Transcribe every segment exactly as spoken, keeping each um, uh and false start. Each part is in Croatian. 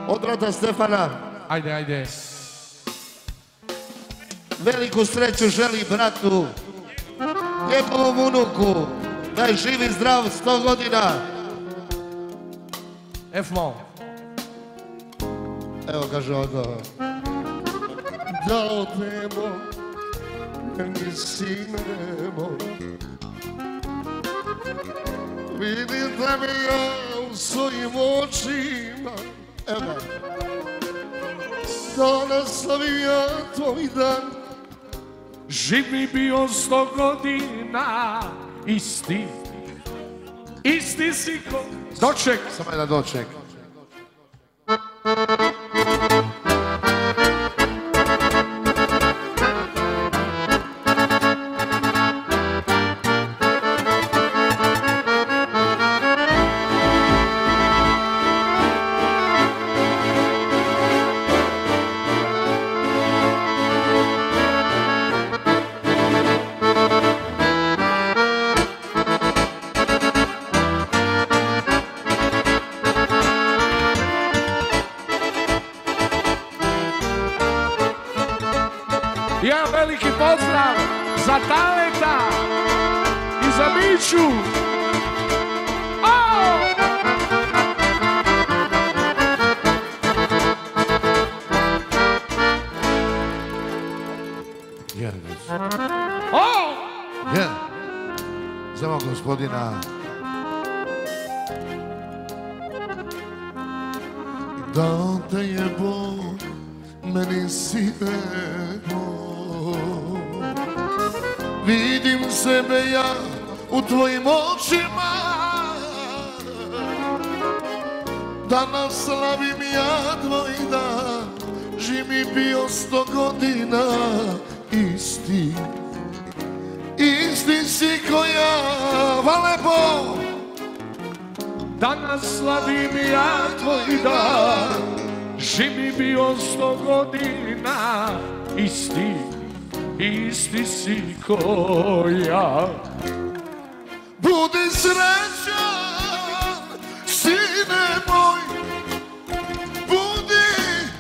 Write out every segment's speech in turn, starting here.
Od brata Stefana. Ajde, ajde. Veliku sreću želi bratu, njegovom unuku, da je živi zdrav sto godina. F-mol. Evo kaže ovo. Da odemo, meni sine moj, vidite mi ja u svojim očima. Evo ga. Da naslavim ja tvoj dan, Živ mi bio sto godina, isti, isti si ko... Doček! samo jedan doček. Jedan veliki pozdrav za Taleta i za Miću. Oh! Jer, Oh! jer, za mog gospodina. Da te je Bog meni sine moj, vidim sebe ja u tvojim očima, da naslavim ja tvoj dan, živ mi bio sto godina, isti, isti si ko ja, hvala Bog. Danas slavim ja tvoj dan, živ mi bio sto godina, isti, isti si ko ja. Budi srećan, sine moj, budi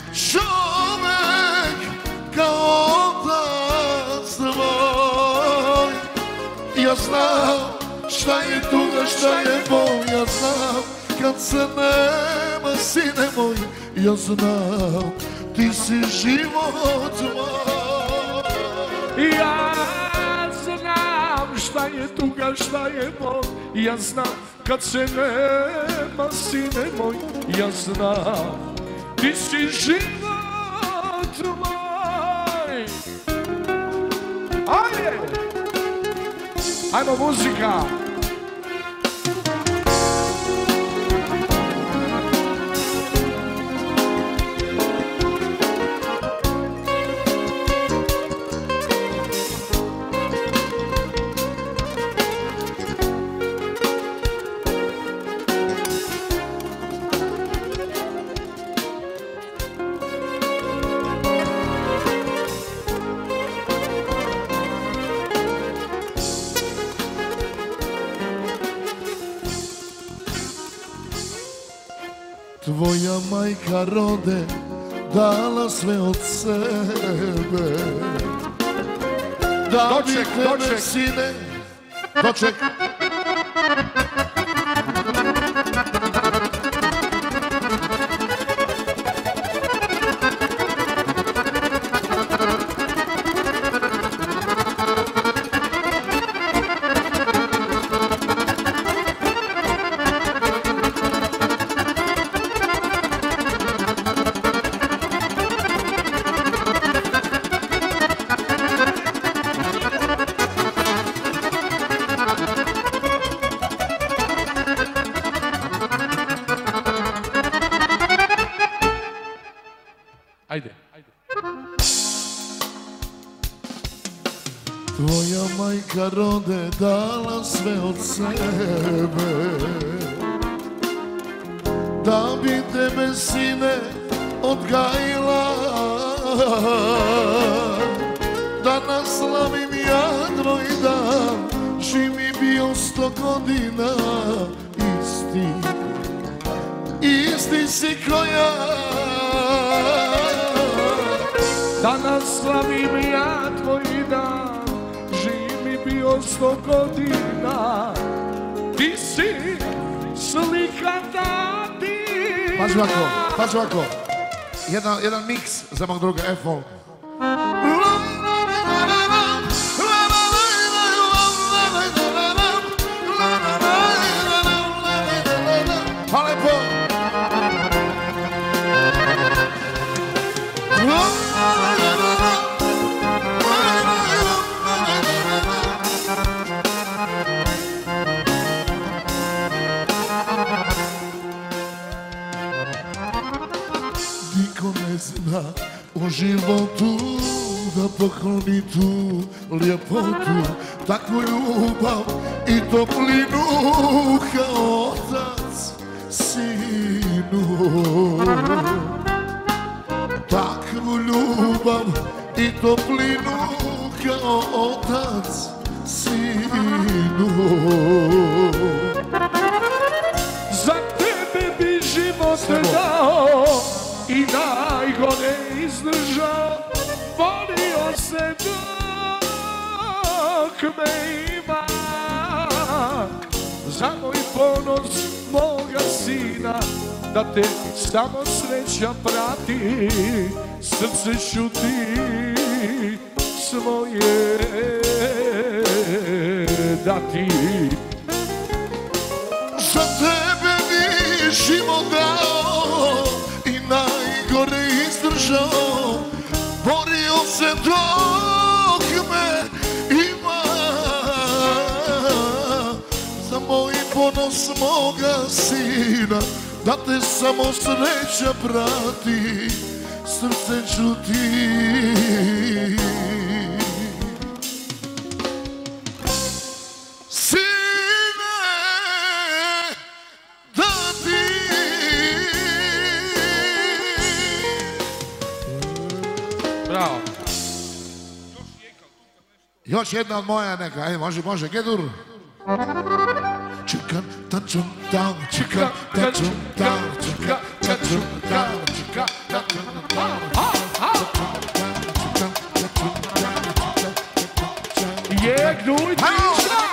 čovek kao otac tvoj. Ja znam šta je tuga, šta je bol, ja znam kad se nema, sine moj, ja znam ti si život moj. Ja znam šta je tuga, šta je bol, ja znam kad se nema, sine moj, ja znam ti si život moj. Ajde! Ajmo muzika! Tvoja majka rode dala sve od sebe, da bi Doček, tebe, doček. sine, doček. Ajde. Tvoja majka rode dala sve od sebe, da bi tebe, sine, odgajila, da naslavim ja tvoj dan, živ mi bio sto godina, isti, isti ti si koja. Danas slavim ja tvoj dan, živ mi bio sto godina. Ti si slika tatina. Pazi ovako, pazi ovako. Jedan, jedan miks za mog druga F-Folk. Hvala lepo. Niko ne zna u životu da pokloni tu ljepotu, takvu ljubav i toplinu kao otac sinu. Takvu ljubav i toplinu kao otac sinu. Za tebe bi život dao i najgore izdržao. Volio se dok me ima. Za moj ponos moga sina, da te samo sreća prati. Srce ću ti svoje dati. Za tebe bi život dao i najgore izdržao. Borio se dok me ima. Za moj ponos moga sina, da te samo sreća prati. Srce ću ti sine dati. Bravo. Još jedna od moja neka, ajde, može, može, Gedur. Čekam, tačum, tam, čekam, tačum, tam, čekam, tačum, tam, čekam, tačum, tam, Je, gnuj, tiša!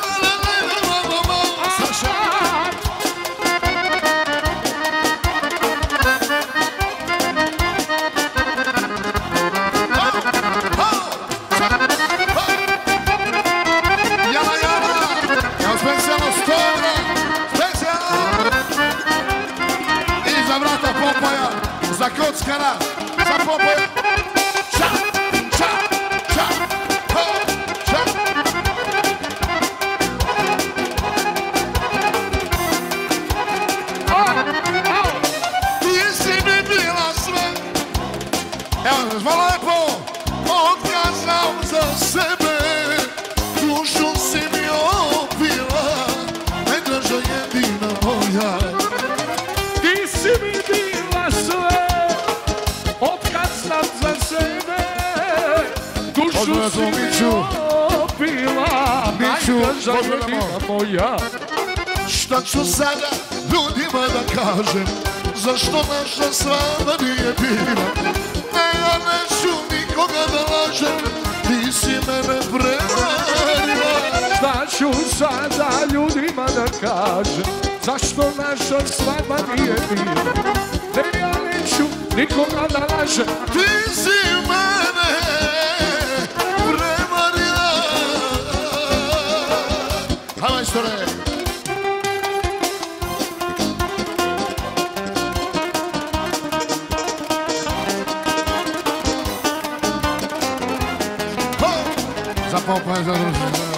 Za kockara, za popoja. Ča, ča, ča, ho, ča. Ti si mi bila sve. Evo, hvala lepo. Otkazam za sebe. Dušu si mi opila. Najdraža jedina moja. Ti si mi bila sve. Otkazam za sebe. Dušu si mi opila. Najdraža jedina moja. Šta ću sada ljudima da kažem? Zašto naša svadba nije bila? Ne, ja neću nikoga da lažem. Ti si mene prevarila. Šta ću sada ljudima da kažem? Zašto naša svadba nije bila? Ne, ja neću nikoga da lažem. Ti si mene prevarila. Hvala majstore. Za popoje, za družinu.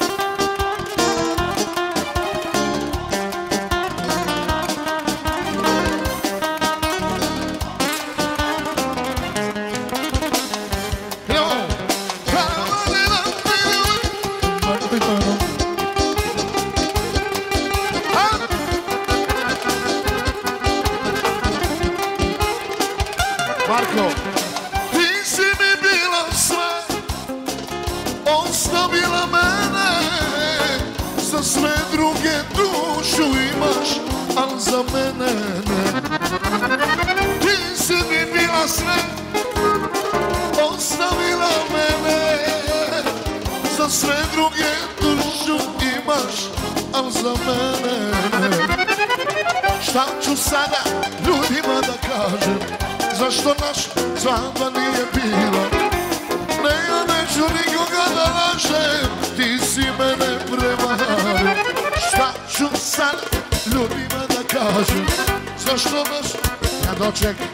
Marko, ti si mi bila sve, ostavila mene, za sve druge dušu imaš, al za mene ne. ima sve, ostavila mene. Za sve druge dušu imaš, al za mene ne. Šta ću sada ljudima da kažem, zašto naš svadba nije bila? Ne, ja neću nikoga da lažem, ti si mene prevario. Šta ću sad ljudima da kažem, zašto naš... Ja dočekam.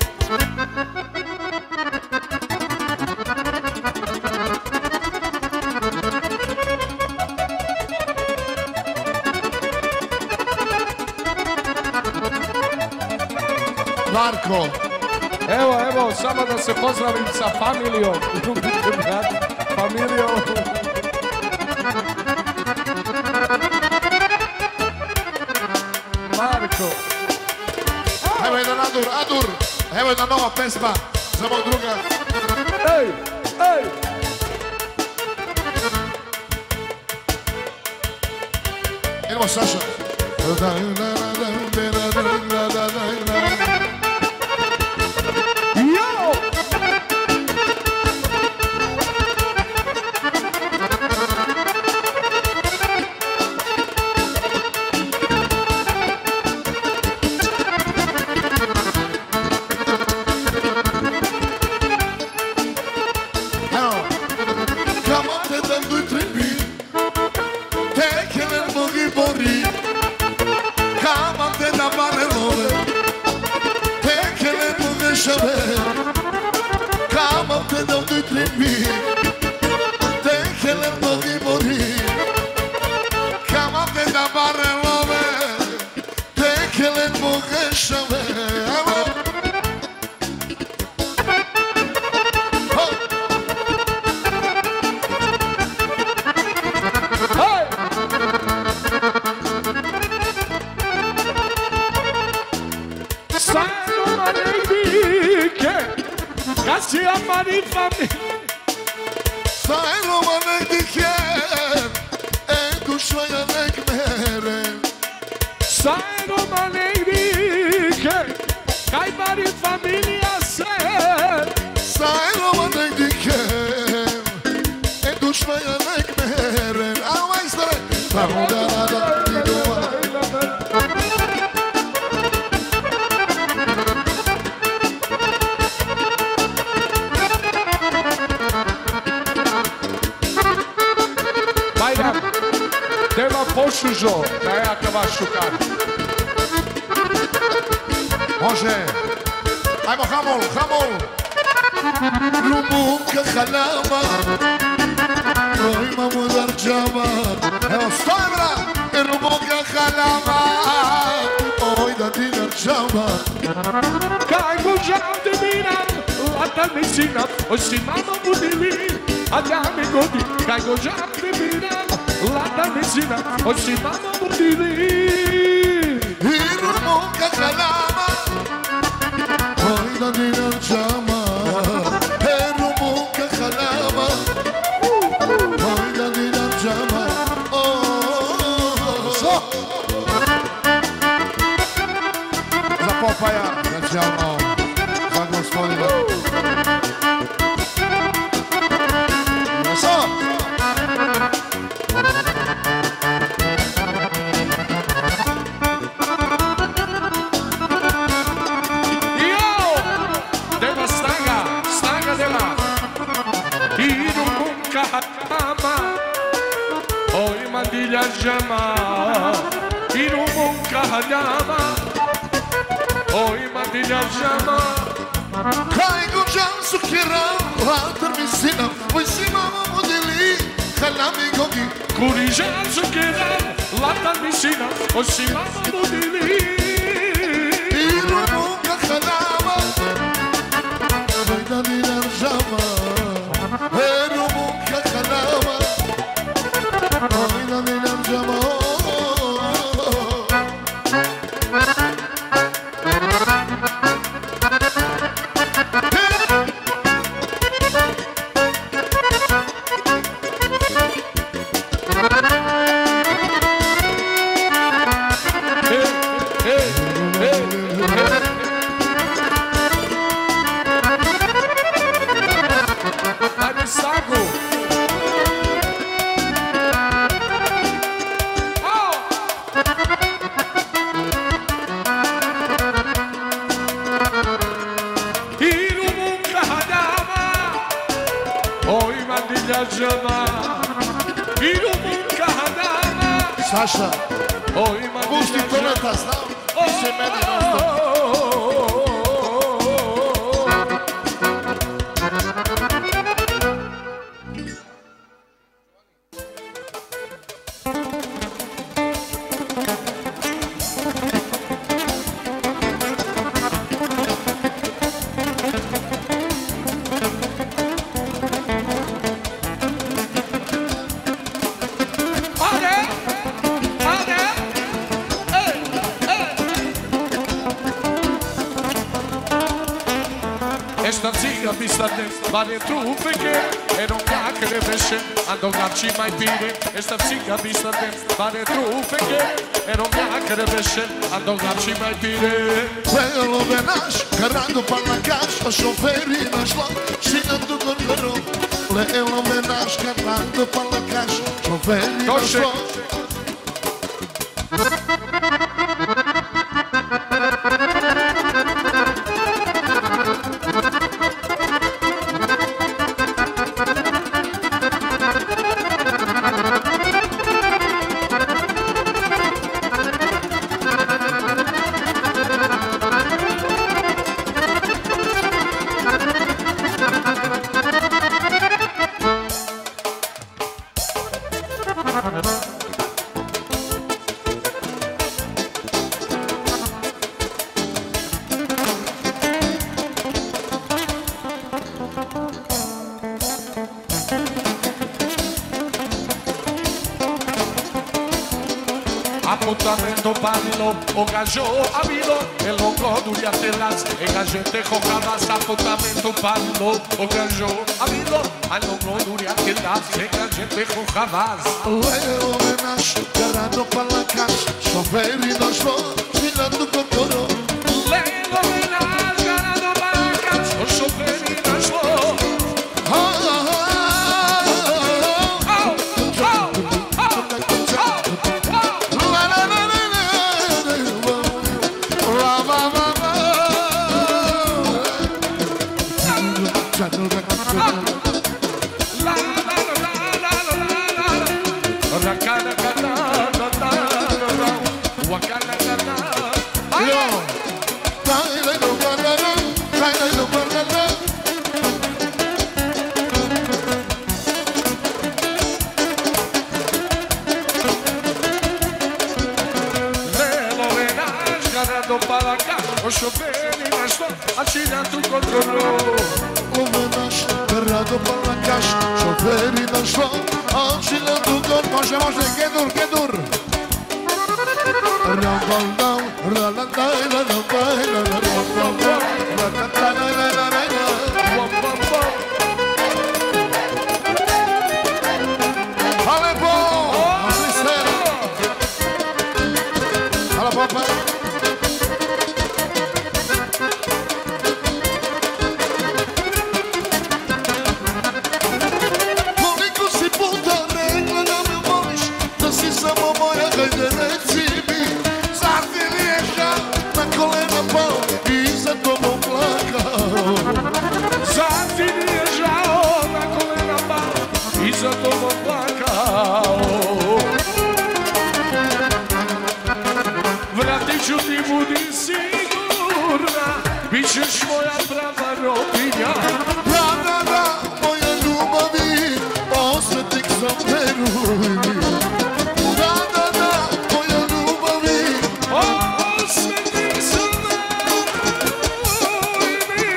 Marko. Evo, evo, samo da se pozdravim sa familijom. Familijom. Marko. Evo jedan Adur, Adur. Evo jedna nova pesma za mog druga. Ej, ej. Idemo Saša. Pošužo, da ja ka vas šukam. Može. Ajmo Hamol, Hamol. Rumunka halama, imamo darđama. Evo, sto evra. Rumunka halama, oj da ti darđama. Kaj gođam te miram, lata mi sinam, osim mama budili, a ja mi godi. Kaj gođam te miram, lata mi sinam, osim mama budili. I rumunka halama, oj da ti darđama. E rumunka halama, oj da ti darđama. Za Popaja, specijalno za gospodina. Noso! Jo! Deva snaga, snaga deva. I rumunka halama, oj mandilja džama. I rumunka halama, oj mandilja džama. Kaj gođam su kiram, latar mi sinam, oj si mama modeli, halami gogi. Kurižan su kiram, latar mi sinam, oj si mama budili. I rumunka halama, oj da ti darđama. E rumunka halama, oj da ti darđama. građana i Rumunka Dana. Saša, pusti Toleta, znam, više mene nastavno. Esta ziga pistate, vale trufeche e non cacrebesce, ando garci mai pire. Esta ziga pistate, vale trufeche e non cacrebesce, ando garci mai pire. Quello venaș, cărando palacaș, o șoferi nașla și nădu gorgoro. Quello venaș, cărando palacaș, șoferi nașla. Appuntamento ballo, ocaggio amido, e longo duria telas, e la gente jocabas. Appuntamento ballo, ocaggio amido, e longo duria telas, e la gente jocabas. Quello venaș, cărando palacaș, șoferi nașla și nădu gorgoro. Quello venaș, cărando palacaș, șoferi nașla. O șoferi nașla, accidentul controllo. O venaș, cărando palacaș, șoferi nașla, accidentul controllo. Moșe, moșe, chedur, chedur. Rambaldau, ralandai, ralandai, ralandai, ralandai, ralandai. Alepo! Aprisera! Hala, papa! Zato bom plakao. Vratit ću ti, budi sigurna, bit ćeš moja prava robinja. Da, da, da, moja ljubavi, osvetik sam veruj. Da, da, da, moja ljubavi, osvetik sam veruj mi.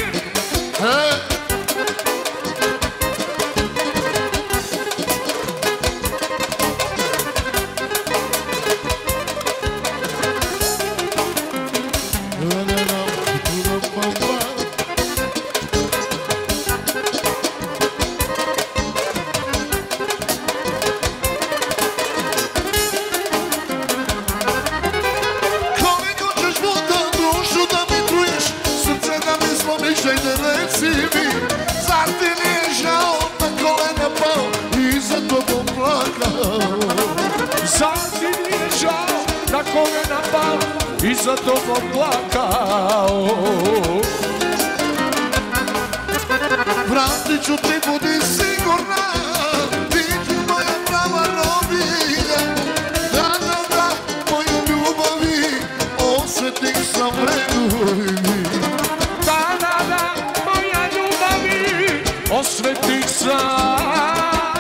I za tobom plakao. vratit ću ti, budi sigurna, ti ti moja prava robinja. Da, da, da, moja ljubavi, osvetnik sam, veruj mi. Da, da, da, moja ljubavi, osvetnik sam.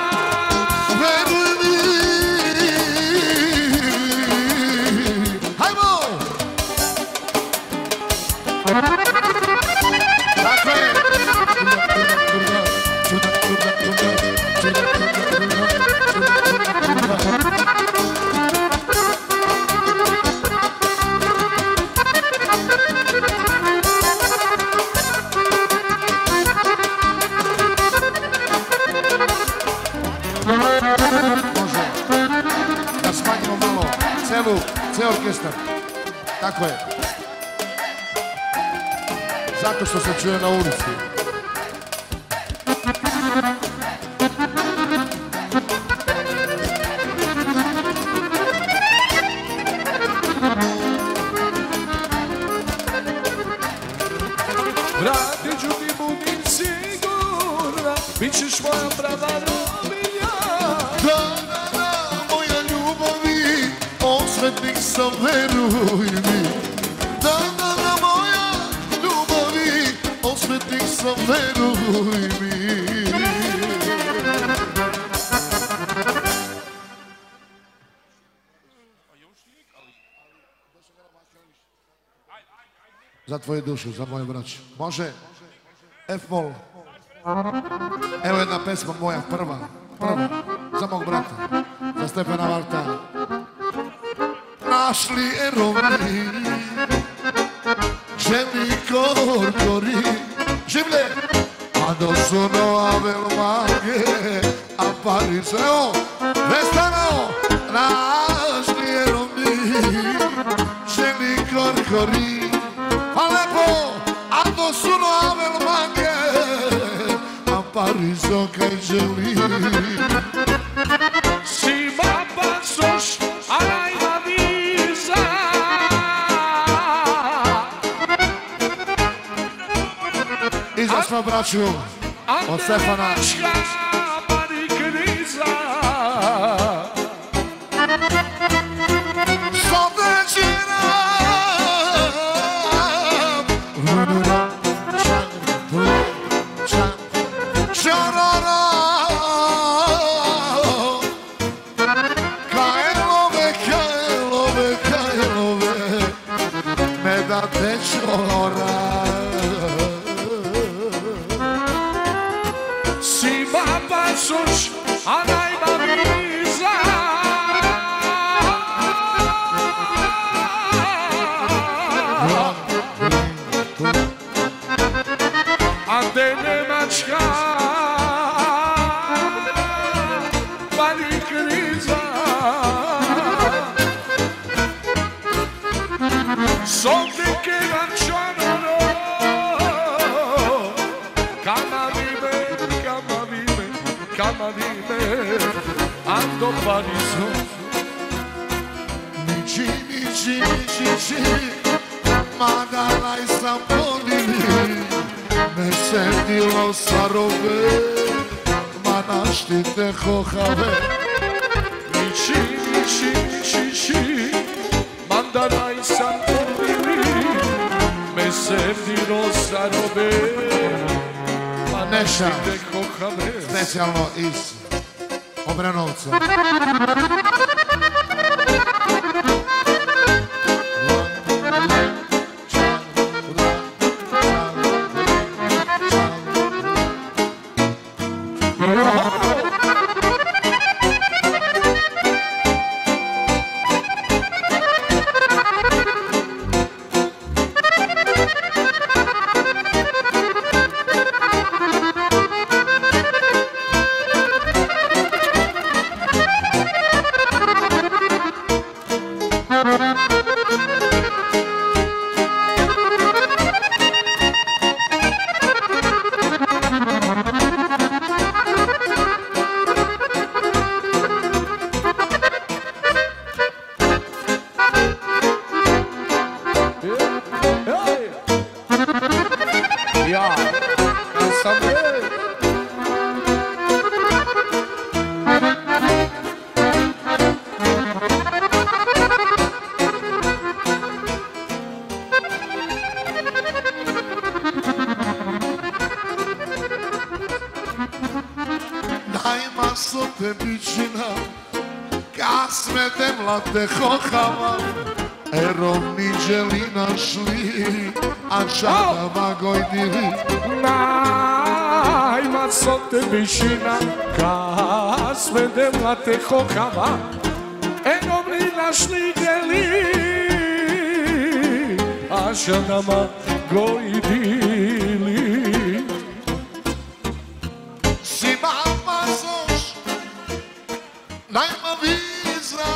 Ceo orkestar, tako je. Zato što se čuje na ulici. Vratit ću ti, budim sigurna, bit ćeš moja prava robinja. Da, da, da, moja ljubavi, osvetnik sam, veruj mi. Da, da, da, moja ljubavi, osvetnik sam, veruj mi. Za tvoju dušu, za moju braću. Može? F-mol. Evo jedna pesma moja, prva. Prva. Za mog brata. Za Stefana Varta. Našli erovi, ženi korkori, življe, a do suno avel mage, a Paris, evo, vestano, našli erovi, ženi korkori, a lepo, a do suno avel mage, a Paris, kaj želi. Si baba soš, a najma viza. I za sva braću od Stefana. Si baba soš, a najma viza. A te Nemačka pali kriza. Sovde che lanciano, cama vive, cama vive, cama vive, ando Pariso. Nici, nici, nici, nici, magala i saponi, me sentilo sarove, ma naštite hohave. Nici, nici, nici, nici, mandala i saponi, me sentilo sarove, ma naštite hohave. Specijalno iz Obranovca. ostavljen. Najma sote bičina, kasmete mlate hohava, erovni želi našli, a čadama gojdili. Najma sote bičina, kasmete mlate hohava, erovni našli geli, a čadama gojdili. Najma viza,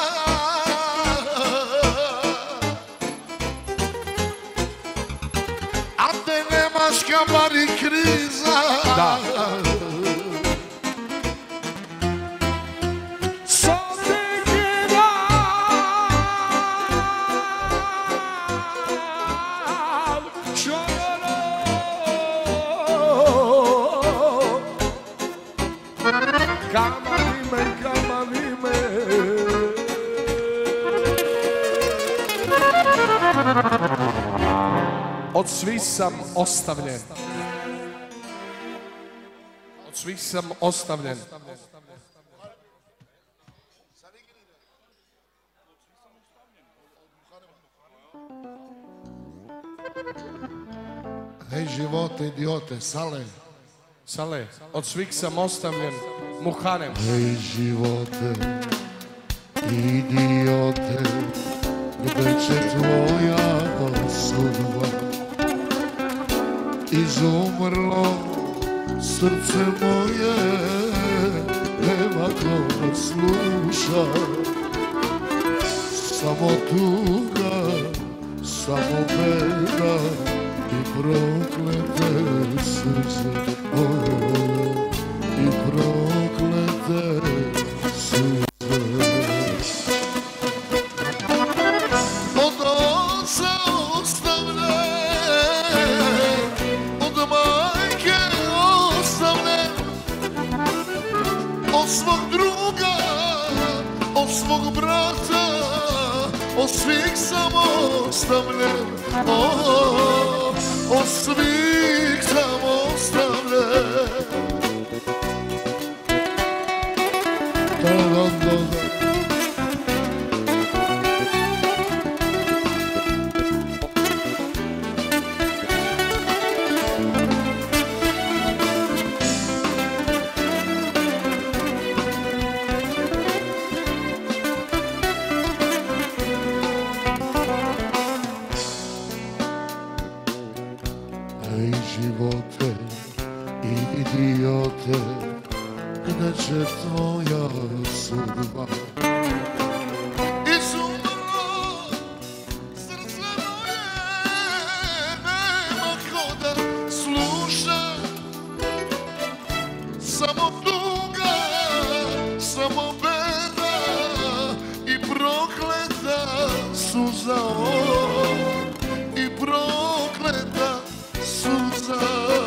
a te nemaš kamari kriza. Da. Sote gledam, čororo, kamari me, kamari me. Od svih sam ostavljen. Od svih sam ostavljen. Hej živote, idiote, sale. Sale, od svih sam ostavljen. Muharem. Hej živote, idiote, gde će tvoja sudba? Izumrlo srce moje, nema ko sluša. Samo tuga, samo beda i proklete suze. I proklete suze. Od oca ostavljen, od majke ostavljen, od svog druga, od svog brata, od svih sam ostavljen. Od svih sam ostavljen. Ej živote, idiote, gde će tvoja sudba? Izumrlo srce moje, nema ko da sluša. Samo tuga, samo beda i prokleta suza. I prokleta suza.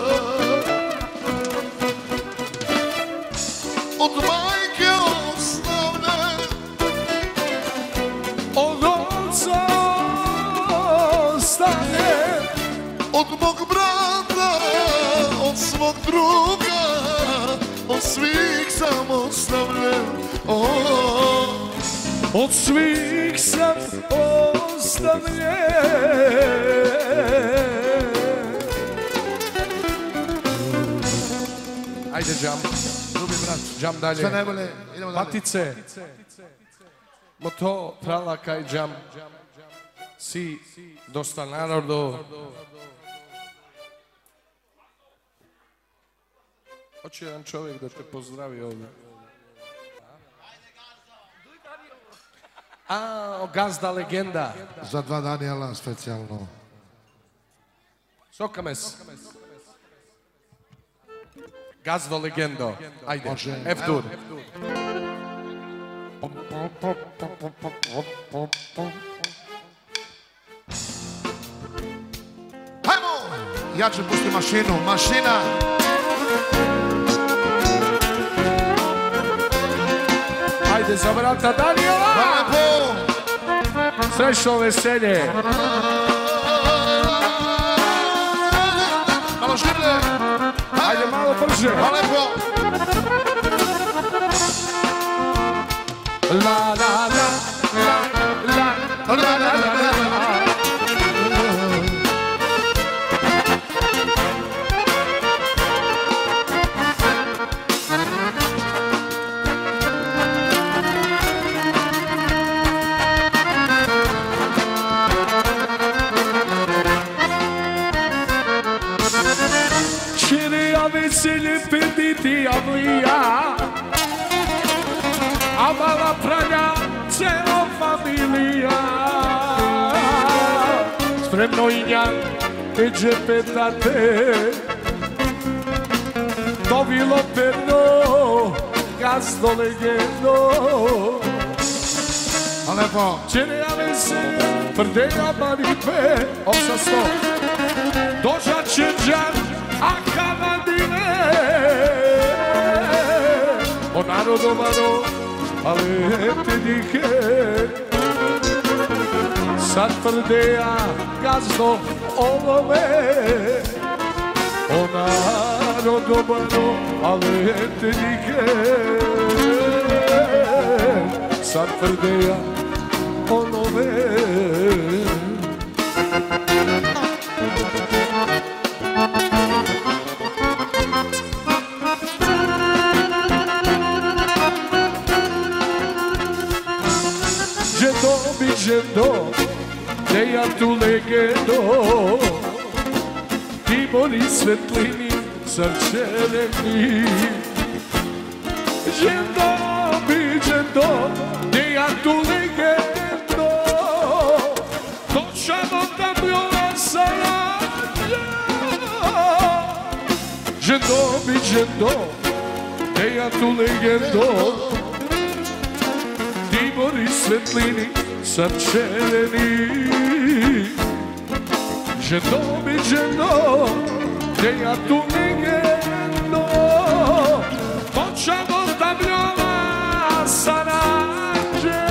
Od majke ostavljen, od oca ostavljen, od mog brata, od svog druga, od svih sam ostavljen. Od svih sam ostavljen. Ajde, džam. Drugi brat, džam dalje. Sve najbolje, idemo dalje. Patice. Moto, pralaka i džam. Si, dosta narodu. Hoće jedan čovjek da te pozdravi ovdje. A, gazda legenda. Za dva Danijela specijalno. Sokames. Gazdo legendo. Ajde, Može. F-dur. Hajmo! Ja ću pustiti mašinu, mašina. Ajde za brata Danijela! Lepo! Srećno veselje! Malo širne! Ajde malo brže! Lepo! La la la la la la la la la. Veselje pediti avlija, a mala pranja cela familija. Spremno i njan teđe petate, to bilo perno, gazdo legendo. A lepo! Čenija veselje, prdeja maripe, osam sto, dođa čeđan, a kavadine o narodovano, ali te dike sad tvrdeja gazdo olove o narodovano, ali te dike sad tvrdeja olove. Žendo, te ja tu legendo, Tibori svetlini srčeveni. Žendo, bi žendo, te ja tu legendo, točamo da bila sarađa. Žendo, bi žendo, te ja tu legendo, Tibori svetlini srčeveni. Ženo mi ženo, te ja tu legendo, počamo da bljova sarađe.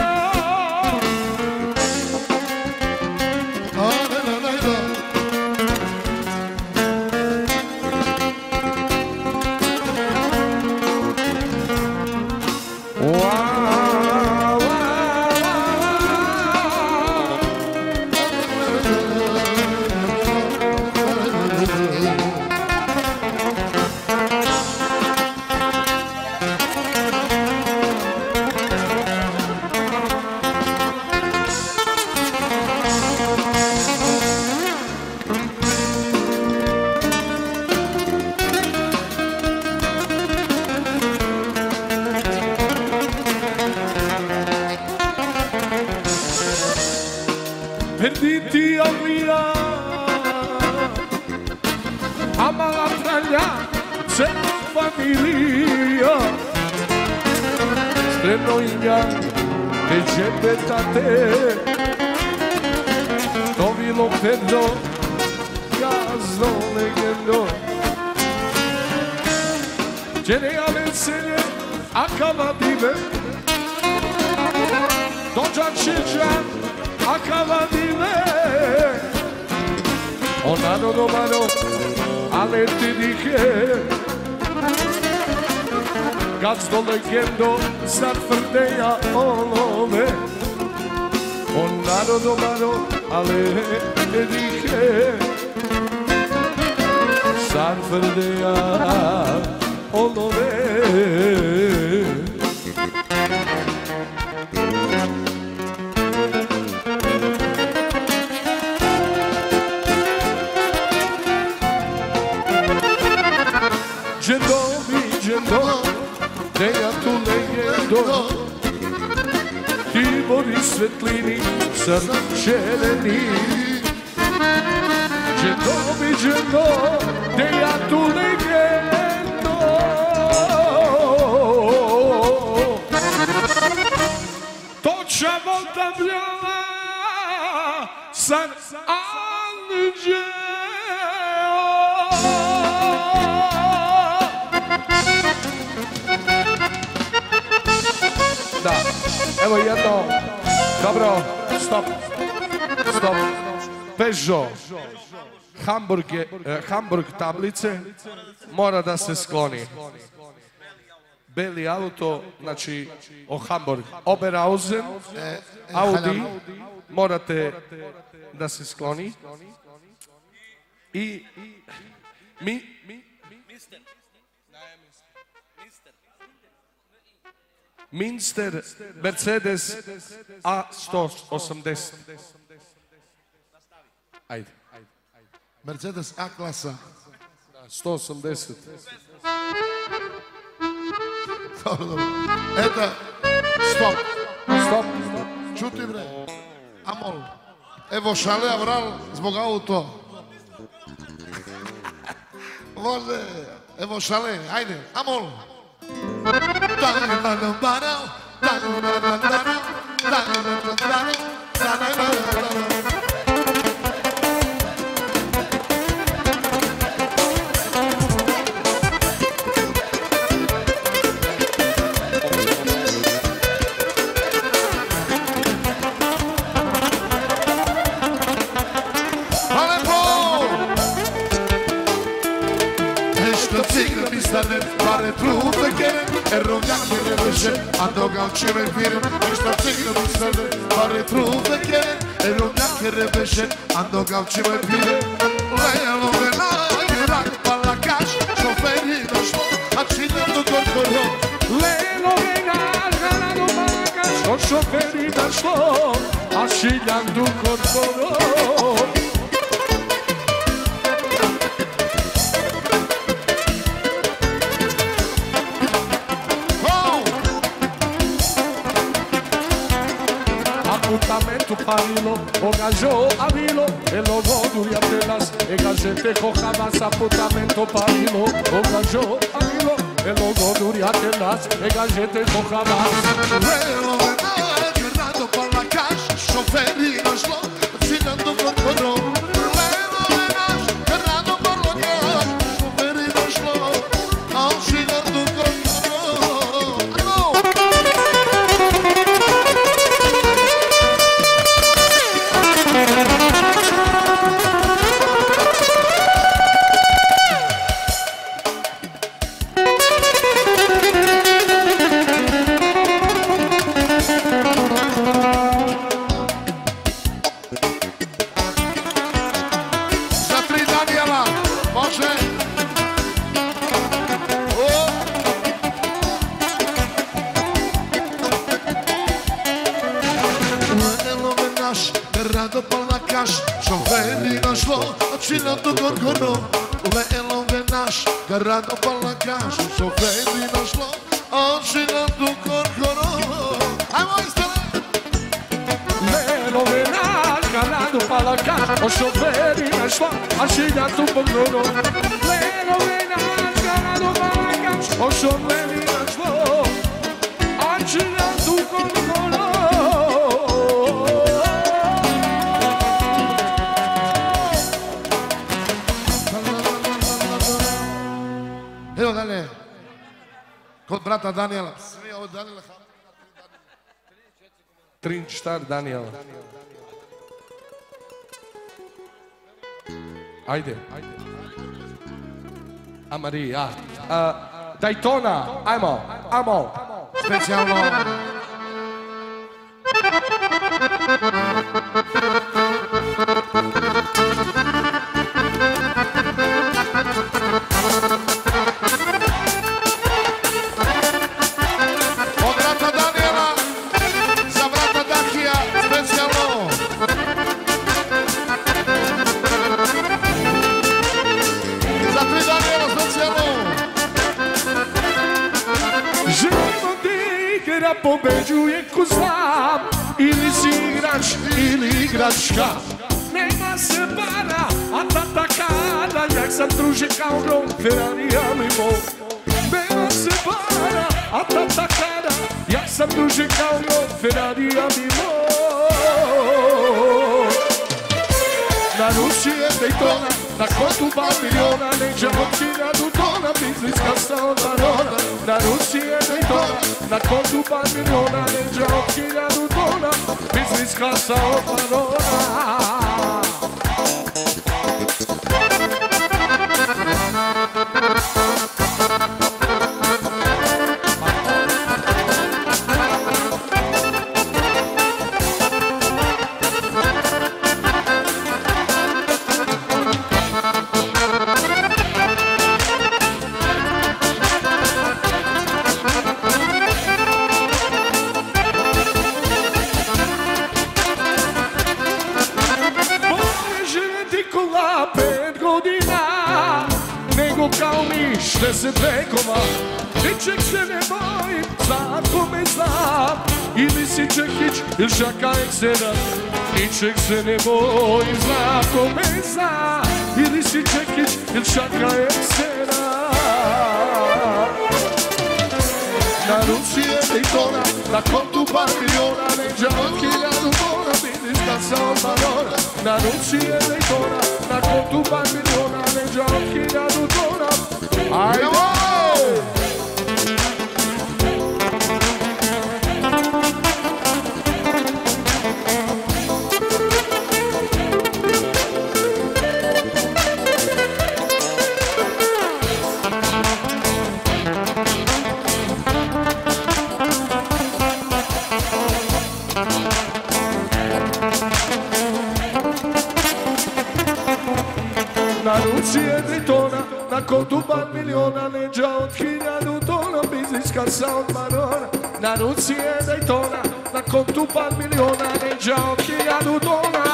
Perditi avvia, ama la traglia, c'è famiglia, streno igna, che c'è petate, to bilo perdo, gazdo legendo, ce ne veselje, a kavadine, dođa čeđan, a kavadine, ona no domano, ale ti dike, gazdo legendo, sad tvrdeja olove, ona no domano, ale ti dike, sad tvrdeja olove. Žendo mi žendo, te ja tu legendo, Tibori svetlini srčeveni. Žendo mi žendo, te ja tu legendo, točamo da bljava san anđeo. Evo jedno, dobro, stop, stop. Peugeot, Hamburg, je, eh, Hamburg tablice mora da se skloni. Beli auto, znači o Hamburg, Oberhausen, Audi, morate da se skloni. I mi, Minster, Mercedes A sto osamdeset. Ajde. Mercedes A klasa. sto osamdeset. Dobro, dobro. Eto, stop. Stop. Čuti bre. Amol. Evo šale Avral zbog auto. Može. Evo šale, ajde. Amol. Pare trupe quieren, el rogan que rebechen, ando gauchi me firen, esta tigre mi sale. Pare trupe quieren, el rogan que rebechen, ando gauchi me firen. Lejalo me na, girak pa la cash, šoferi no šlo, a činjendo korkoro. Lejalo me na, ganado pa la cash, šoferi no šlo, a činjendo korkoro. Appuntamento parilo, ogajo avilo, e logo duriatelas, e gazete cojabas, appuntamento parilo, ogajo avilo, e logo duriatelas, e gazete cojabas. Lejalo me na, girando pa la cash, šoferi no šlo, činjendo korkoro. Lejalo me na, girando pa la cash, šoferi no šlo, a činjendo korkoro. Činjendo korkoro, lejalo me naš, garando pa la cash, šoferi no šlo, a činjendo korkoro. Ajmo istele! Lejalo me naš, garando pa la cash, šoferi no šlo, a činjendo korkoro. Lejalo me naš, garando pa la cash, šoferi no šlo, a činjendo korkoro. Evo dalje, kod brata Daniela. Svi ovo Daniela. Trin štar Daniela. Ajde. A Marija. Daytona, ajmo, ajmo. Specijalno. Pobeđuje ko znam, ili si igrač, ili igračka. Nema se para, a tata kada, jak sam druže kao grom, Ferrarija mimo. Nema se para, a tata kada, jak sam druže kao grom, Ferrarija mimo. na Rusije Daytona, na kontu dva miliona, neđa od hiljadu tona, biznis kasa od barona. Na Rusije Daytona, na kontu dva miliona, neđa od hiljadu tona, biznis kasa od barona. Deset vekova, ničeg se ne bojim, svako me zna. Ili si Čekić, ili Žaka Eksera, ničeg se ne bojim, svako me zna. Ili si Čekić, ili Žaka Eksera. Na Rusije Daytona, na kontu par miliona, neđa od hiljadu tona, biznis kasa od barona. Na Rusije Daytona, na kontu par miliona, neđa od hiljadu tona. Ajde! Na Rusije Daytona, na kontu par miliona, neđa od hiljadu tona, biznis kasa od barona. Na Rusije Daytona, na kontu par miliona, neđa od hiljadu tona.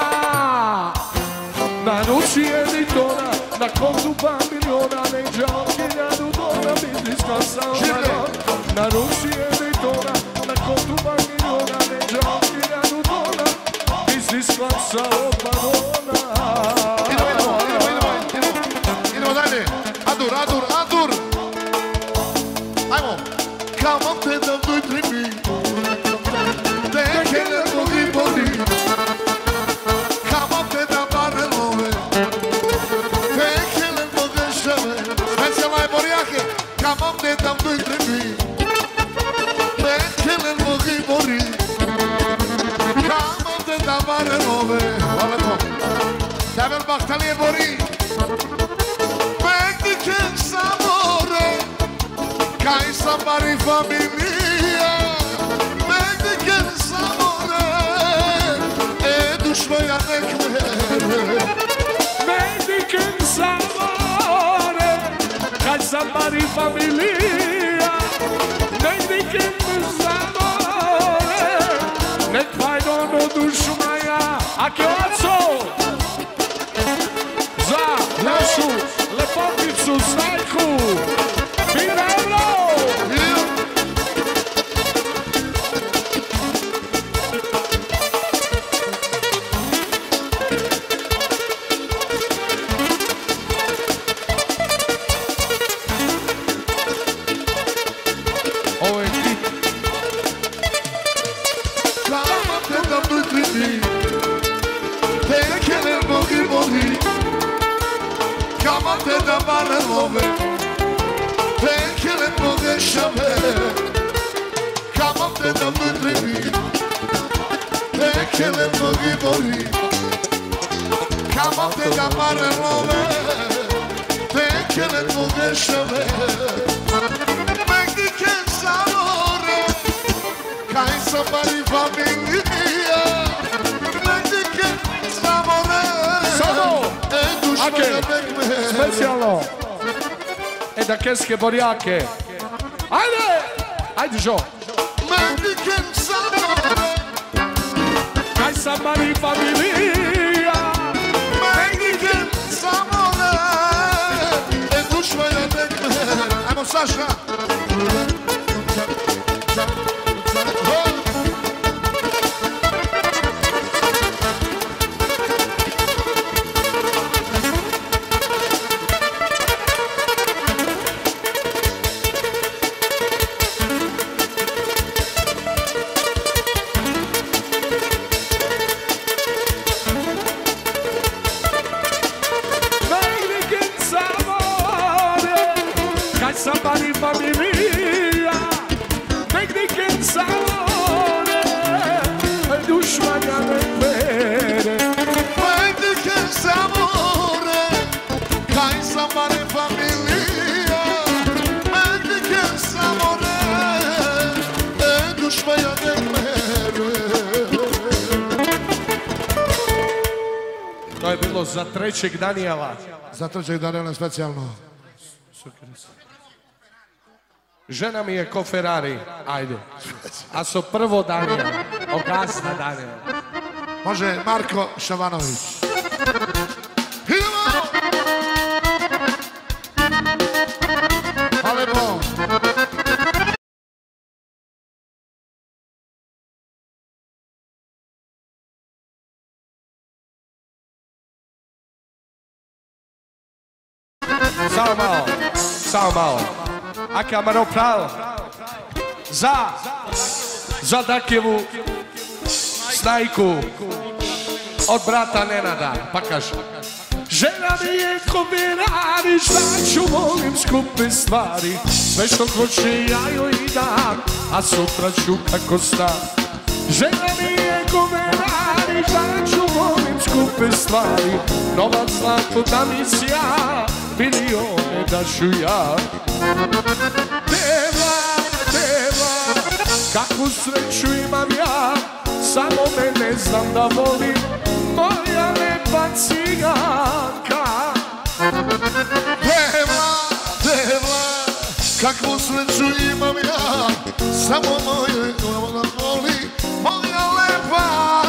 Na Rusije Daytona, na kontu par miliona, neđa od hiljadu tona, biznis kasa od barona. Na Rusije Daytona, na kontu par miliona, neđa od hiljadu tona, biznis kasa od barona. Adur, Adur, Adur! Ajmo! Kamo te da doj tribi, te kele boli boli. Kamo te da bare love, te kele boge šave. Specijalno je Borjake, kamo te da doj tribi, te kele bogi boli. Kamo te da bare love. Hvala to. Tebel Bahtalije Bori. Kaj samari familija, Megdiken samore, e dušmoja nekvere. Megdiken samore, kaj samari familija, Megdiken samore, nek fajdono dušu maja. A kjelaco, za našu lepoticu Snajku, Mirablo! Ovo je hit. Kama te da pritrimi, te kele bogi bogi. Kama te da bare love, Tekele moge šave, kamam te da me trebi. Tekele mogi boli, kamam te da bare love, tekele moge šave. Megdiken samore, kaj samari familija. Megdiken samore, Samo! e dušmoja Ake, nekme. specijalno! E da keske Borjake. Ajde! Ajde, Žo! Megdiken samore, kaj samari familija. Megdiken samore, e dušmoja nekme. Ajmo Saša! amore, kaj sa mare familia, medike samore, e dušmaja nekmere. To je bilo za trećeg Danijela. Za trećeg Danijela specijalno. Žena mi je ko Ferrari, ajde. A so prvo Danijela, ogasna Danijela. Može Marko Šabanović. Idemo! Hvala Bog! Samo malo, samo malo. A kamero pravo. Za, za Dakijevu snajku od brata Nenada, pa kaže. Žena mi je ko Ferrari, šta ću volim skupe stvari, sve što hoće ja joj dam, a sutra ću kako stan. Žena mi je ko Ferrari, šta ću volim skupe stvari, novac zlato da mi sja, milione da ću ja. Deva, deva, kakvu sreću imam ja, samo me ne znam da volim, moja lepa ciganka. Deva, deva, kakvu sreću imam ja, samo moje da voli, moja lepa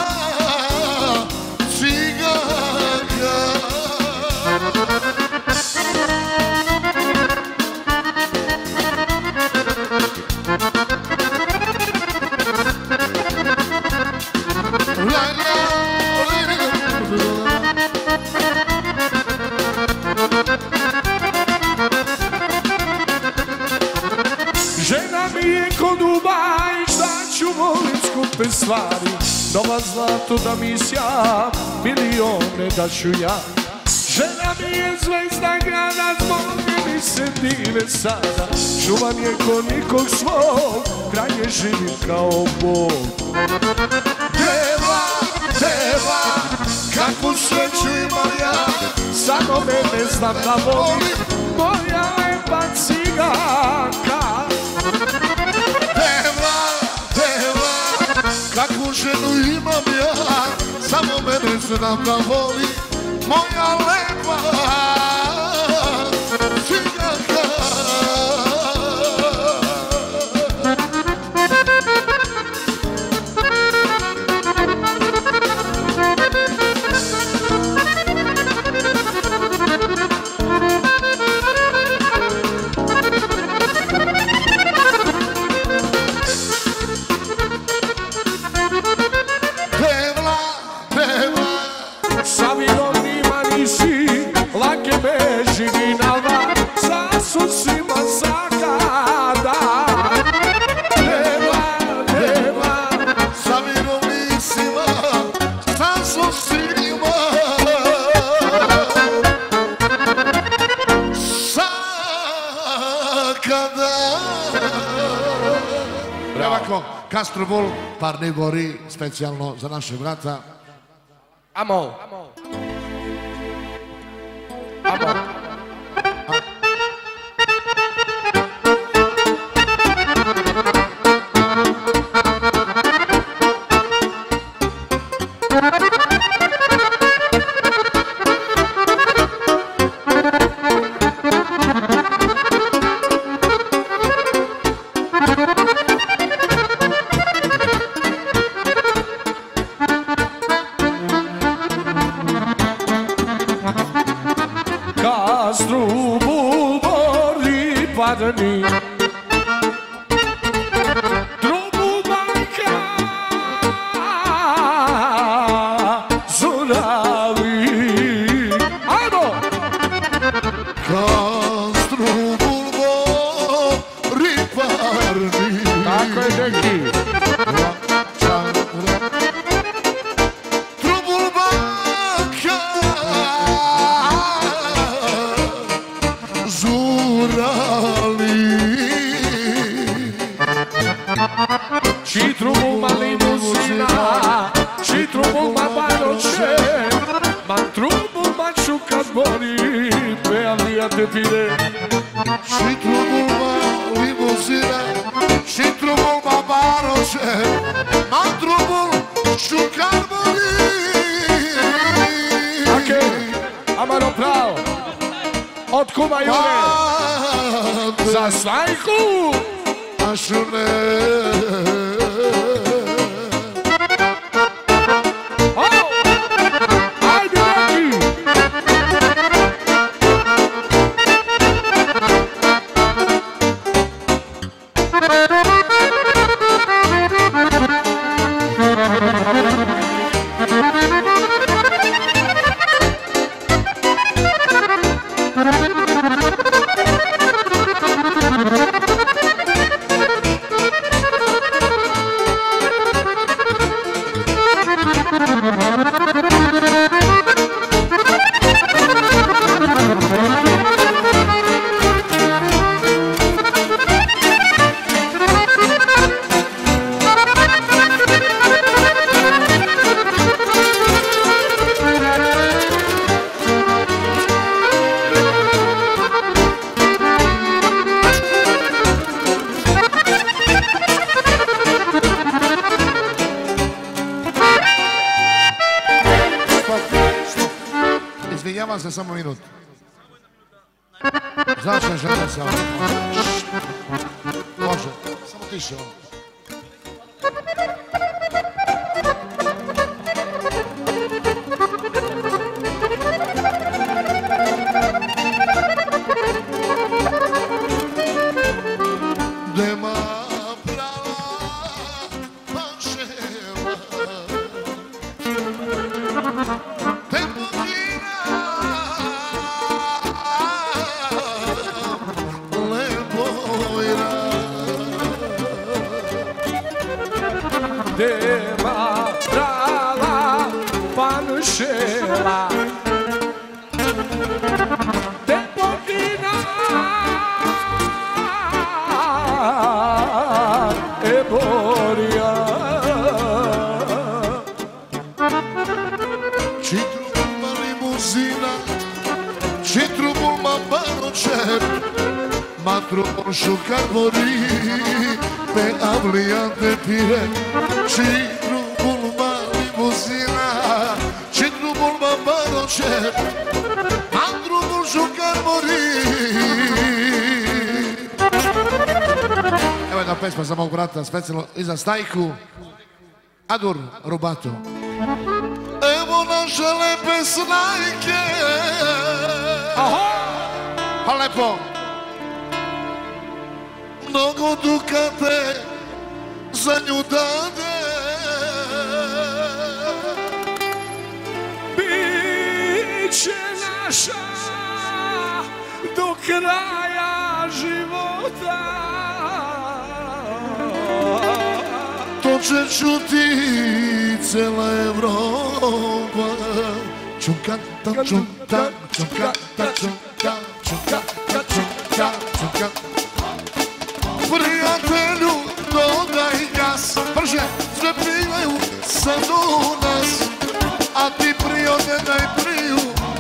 ciganka. Žena mi je ko Dubaj, šta ću volim skupe stvari, novac zlato da mi sja, milione da ću ja. Žena mi je zvezda grada, zbog mi se dive sada, čuvan je ko nikog svog, kraj je živim kao Bog. Deva, deva, kakvu sreću imam ja, samo me ne znam da volim, moja lepa ciganka. Deva, deva, kakvu ženu imam ja, samo me ne znam da voli, moja lepa ciganka. Castro Bol, Parni Gori, specijalno za naše brata. Amo. Amo. Zurali ću kad morim, Beavlija te pire. Šitru bulba limuzina, šitru bulba baroše, mantru bul ću kad morim. Ake, amano pravo, od kuma Jure, za Stajku. A šune. Izvinjavam se samo minut. Znači žena se ovo. Može, samo tiše ovo. Dema prava panševa, tempo Dema prava panševa, te pokina e borja. Čitru bulma limuzina, čitru bulma baroče, matru ponšu kad mori, Beavlija te pire. Čitru bulma limuzina, čitru bulma baroče, matru ponšu kad mori. Evo jedna pesma za mog brata, specijalno i za Stajku, Adur Rubato. Evo naše lepe Snajke. Pa lepo. Mnogo dukate za nju dade. Biće naša do kraja života. To će čuti cela Evropa. Čunkata, čunta, čunkata, čunta, čunkata, čunta, čunkata. Prijatelju, dodaj gas, brže, sve pivaju sad u nas, a ti prio ne daj priju.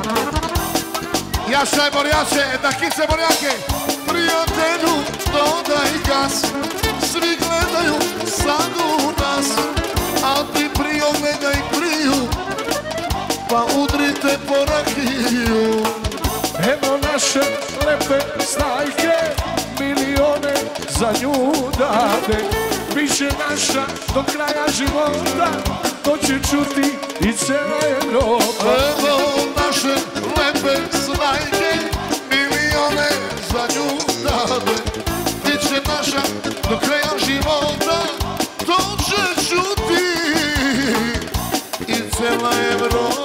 Jašaj borjače, da kice borjake. Prijatelju, dodaj gas, svi gledaju sad u nas, a ti prio ne daj priju, pa udrite po rakiju. Evo naše lepe Stajke, milione za nju dade. Biće naša do kraja života, to će čuti i cela Evropa. Evo naše lepe Snajke, milione za nju dade. Biće naša do kraja života, to će čuti i cela Evropa.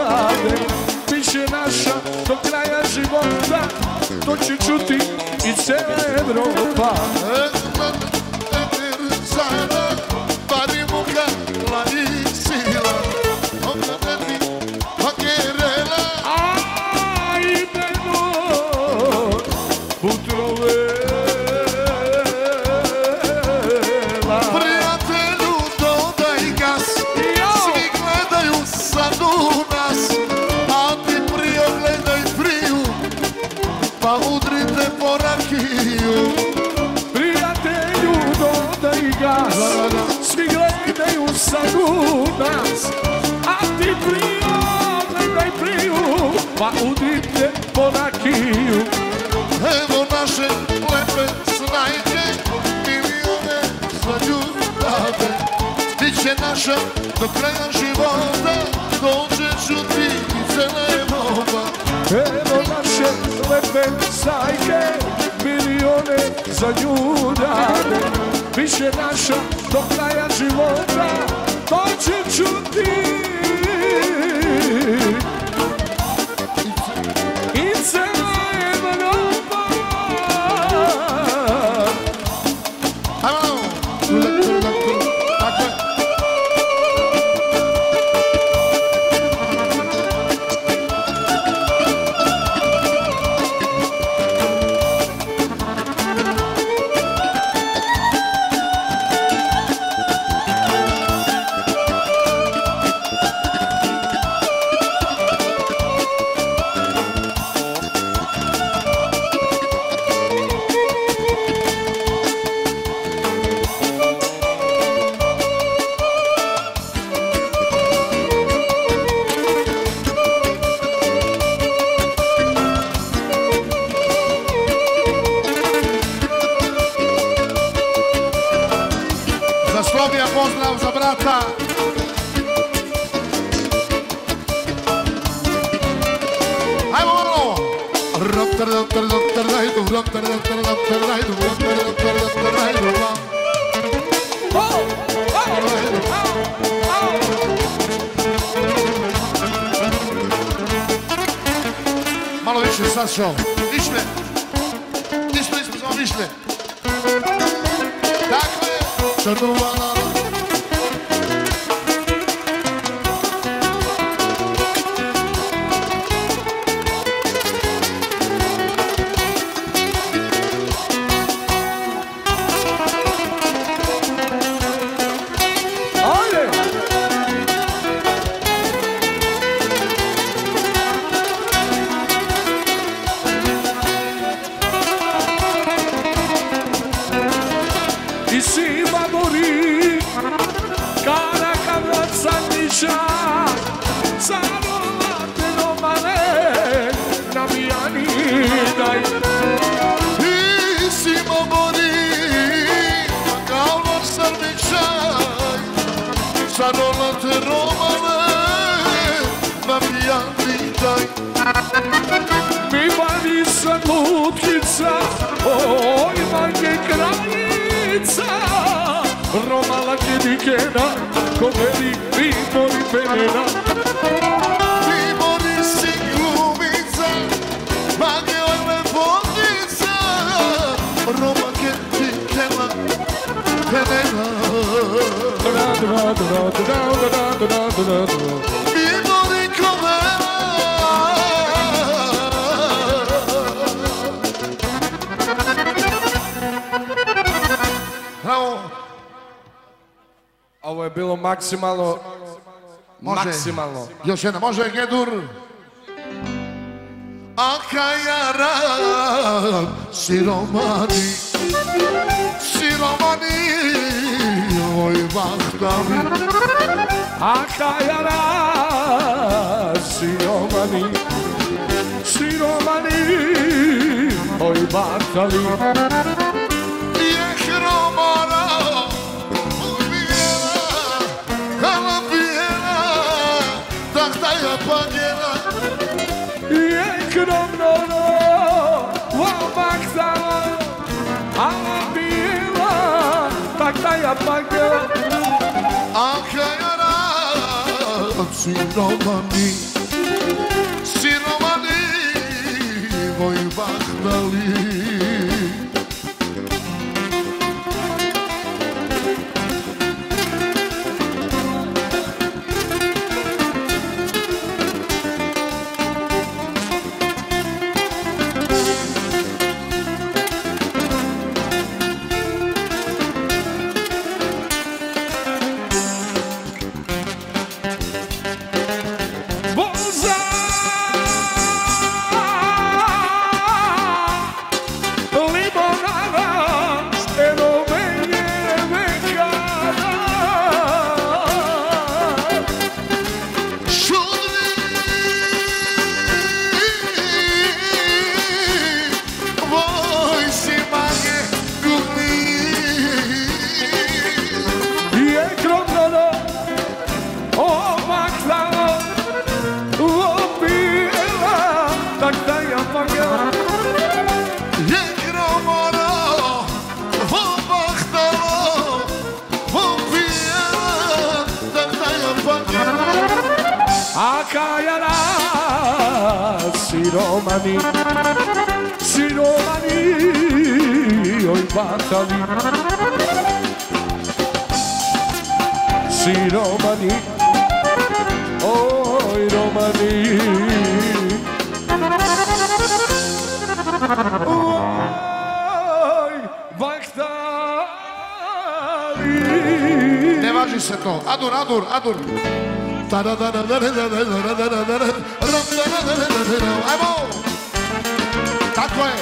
rade, biće naša do kraja života, to će čuti i cijela Evropa. Sada, pari muka, la i sila, onda mi pakerela. A idemo, putrovela. Prijatelju, dodaj gas, svi gledaju sad u nas, a ti prije gledaj priju, pa udrite po rakiju. Prijatelju, dodaj gas, svi gledaju sad u nas, a ti prije gledaj priju, pa udrite po rakiju. Evo naše lepe snajke, milione za nju dade. Biće naša do kraja života, to će čuti i cela Evropa. Evo naše lepe snajke, milione za nju dade. Biće naša do kraja života, to će čuti i cela Evropa. Ajmo, tako je. Za Slovija pozdrav za brata. Ajmo malo. Raptar, raptar, raptar, rajdu, raptar, raptar, raptar, rajdu, raptar, raptar, raptar, rajdu, malo više sad šo. Više. Isto ispod samo više. Tako je. Črnuvala. I sima mori, cara cavazza dice, sarovate romane, naviani dai. I sima mori, cavazza dice, sarovate romane, naviani dai. Mi vadi sa lutkica, oj manche kraljica, Roma la chiedichena, come di vino di venena. Mi mori si glumica, ma che ho lepotica, Roma che ti chiama venena. Mi mori come Ovo je bilo maksimalno, može, maksimalno. Još jedna, može Gedur. Akajara, siromani, siromani, oj vahtami. Akajara, siromani, siromani, oj vahtami. Je hromara, pagela je kromno wa maksala a bila tak da ja pagela akajara siromani Siromani, siromani, oj batali. Siromani, oj romani. Oj, bahtali. Ne važi se to. Adur, adur, adur. Ajmo! Tako je!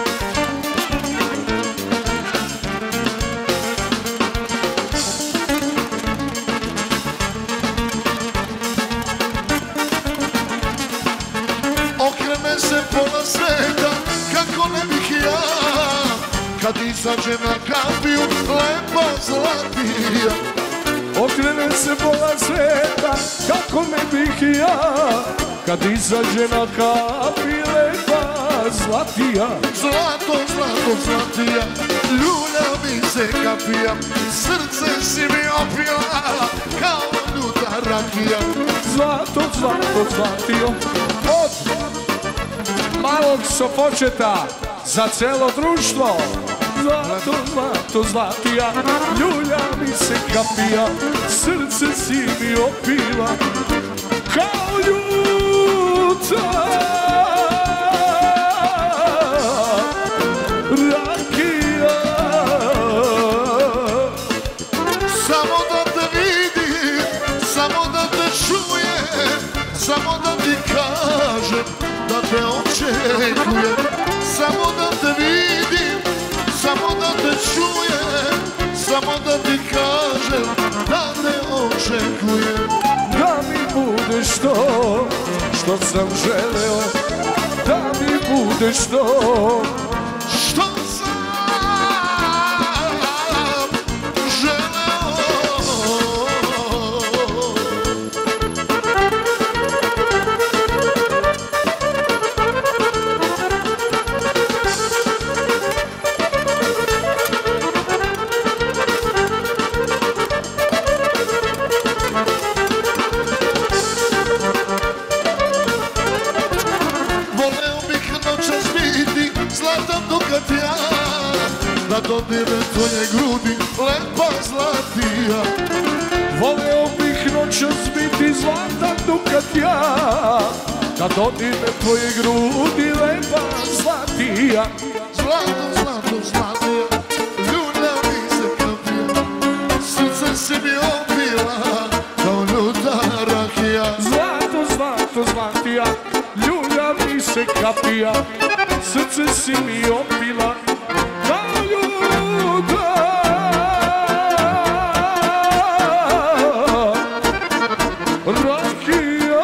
Okrene se pola sveta, kako ne bih ja, kad izađem na kapiju, lepa zlatija. Okrene se pola sveta, kako ne bih ja, kad izađe na kapi lepa zlatija. Zlato, zlato, zlatija, ljulja mi se kapija, srce si mi opila, kao ljuta rakija. Zlato, zlato, zlatio, od malog Sopočeta za celo društvo. Zlato, zlato, zlatija, ljulja mi se kapija, srce si mi opila, kao ljuta rakija. Samo da te vidim, samo da te čujem, samo da ti kažem da te očekujem. Samo da te vidim, samo da te čujem, samo da ti kažem da te očekujem. Da mi budeš to što sam želeo, da mi budeš to što sam želeo. Da dodirem tvoje grudi, lepa zlatija. Voleo bih noćas biti zlatan dukat ja, da dodirem tvoje grudi, lepa zlatija. Zlato, zlato, zlatija, ljulja mi se kapija, srce si mi opila, kao ljuta rakija. Zlato, zlato, zlatija, ljulja mi se kapija, srce si mi opila, kao ljuta rakija.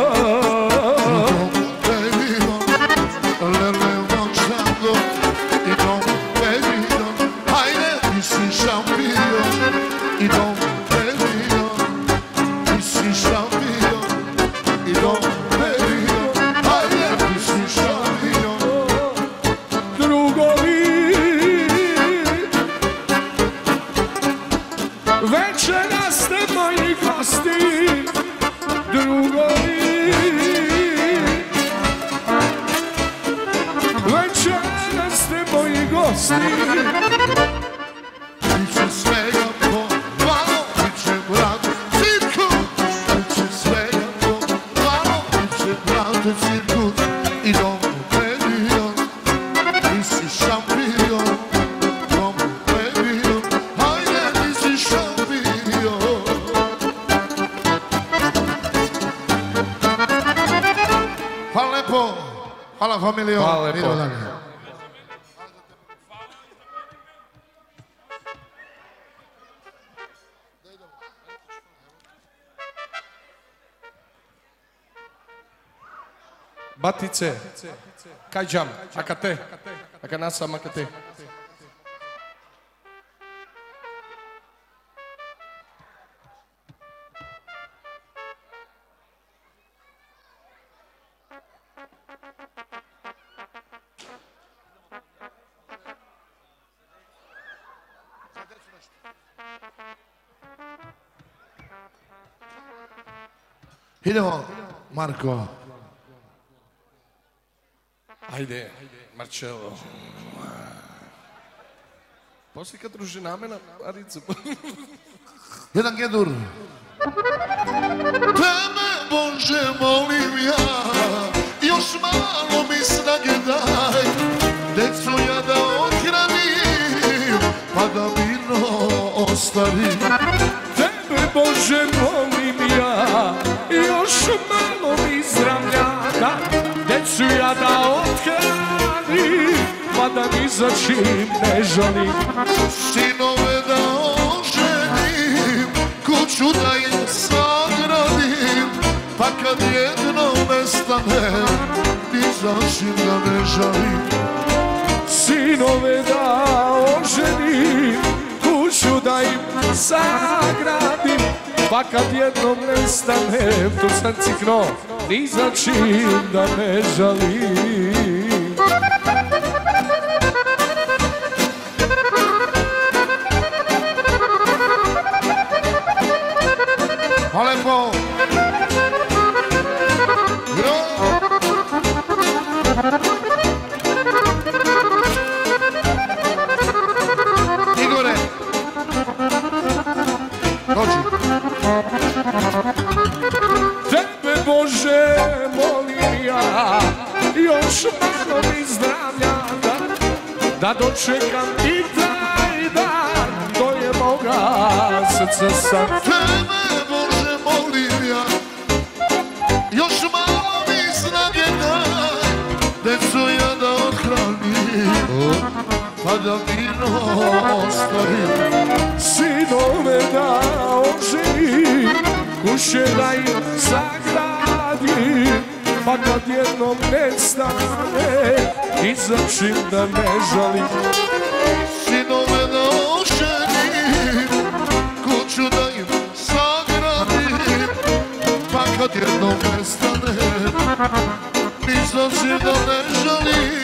Hajde, ti si šampion, idom pevio, ti si šampion, idom pevio, hajde, ti si šampion. Drugovi, večeras ste moji gosti. Drugovi, večeras ste moji gosti. Biće svega po malo, biće brate cirkus. Biće svega po malo, biće brate cirkus. Idom pevio, ti si šampion, idom pevio, hajde, ti si šampion. Hvala lepo, hvala familijo. Hvala lepo. Idemo dalje. Batice, Kajđam, Akate, Akanasa Makate. Idemo, Marko. Ajde, Marcello. Poslije kad druži namena, Maricu. Jedan gedur. Tebe, Bože, molim ja, još malo mi snage daj, decu ja da othranim, pa da mirno ostavim. Tebe, Bože, molim ja, još malo mi zdravlja daj, decu ja da othranim, pa da ni za čim ne žalim. Sinove da oženim, kuću da im sagradim, pa kad jedno nestane, ni za čim da ne žalim. Sinove da oženim, kuću da im sagradim, pa kad jednom nestanem, tu sam cikno, ni za čim da ne žalim. Hvala lepo! Igore! Dođi! Tebe, Bože, molim ja, još malo mi zdravlja da, da dočekam i taj dan, to je moga srca san. Tebe, Bože, molim ja, još malo mi snage daj, decu ja da othranim, pa da mirno ostavim. Sinove da oženim, kuće da im sagradim, pa kad jednom nestane, ni za čim da ne žalim. Sinove da oženim, kuću da im sagradim, pa kad jednom nestane, ni za čim da ne žalim.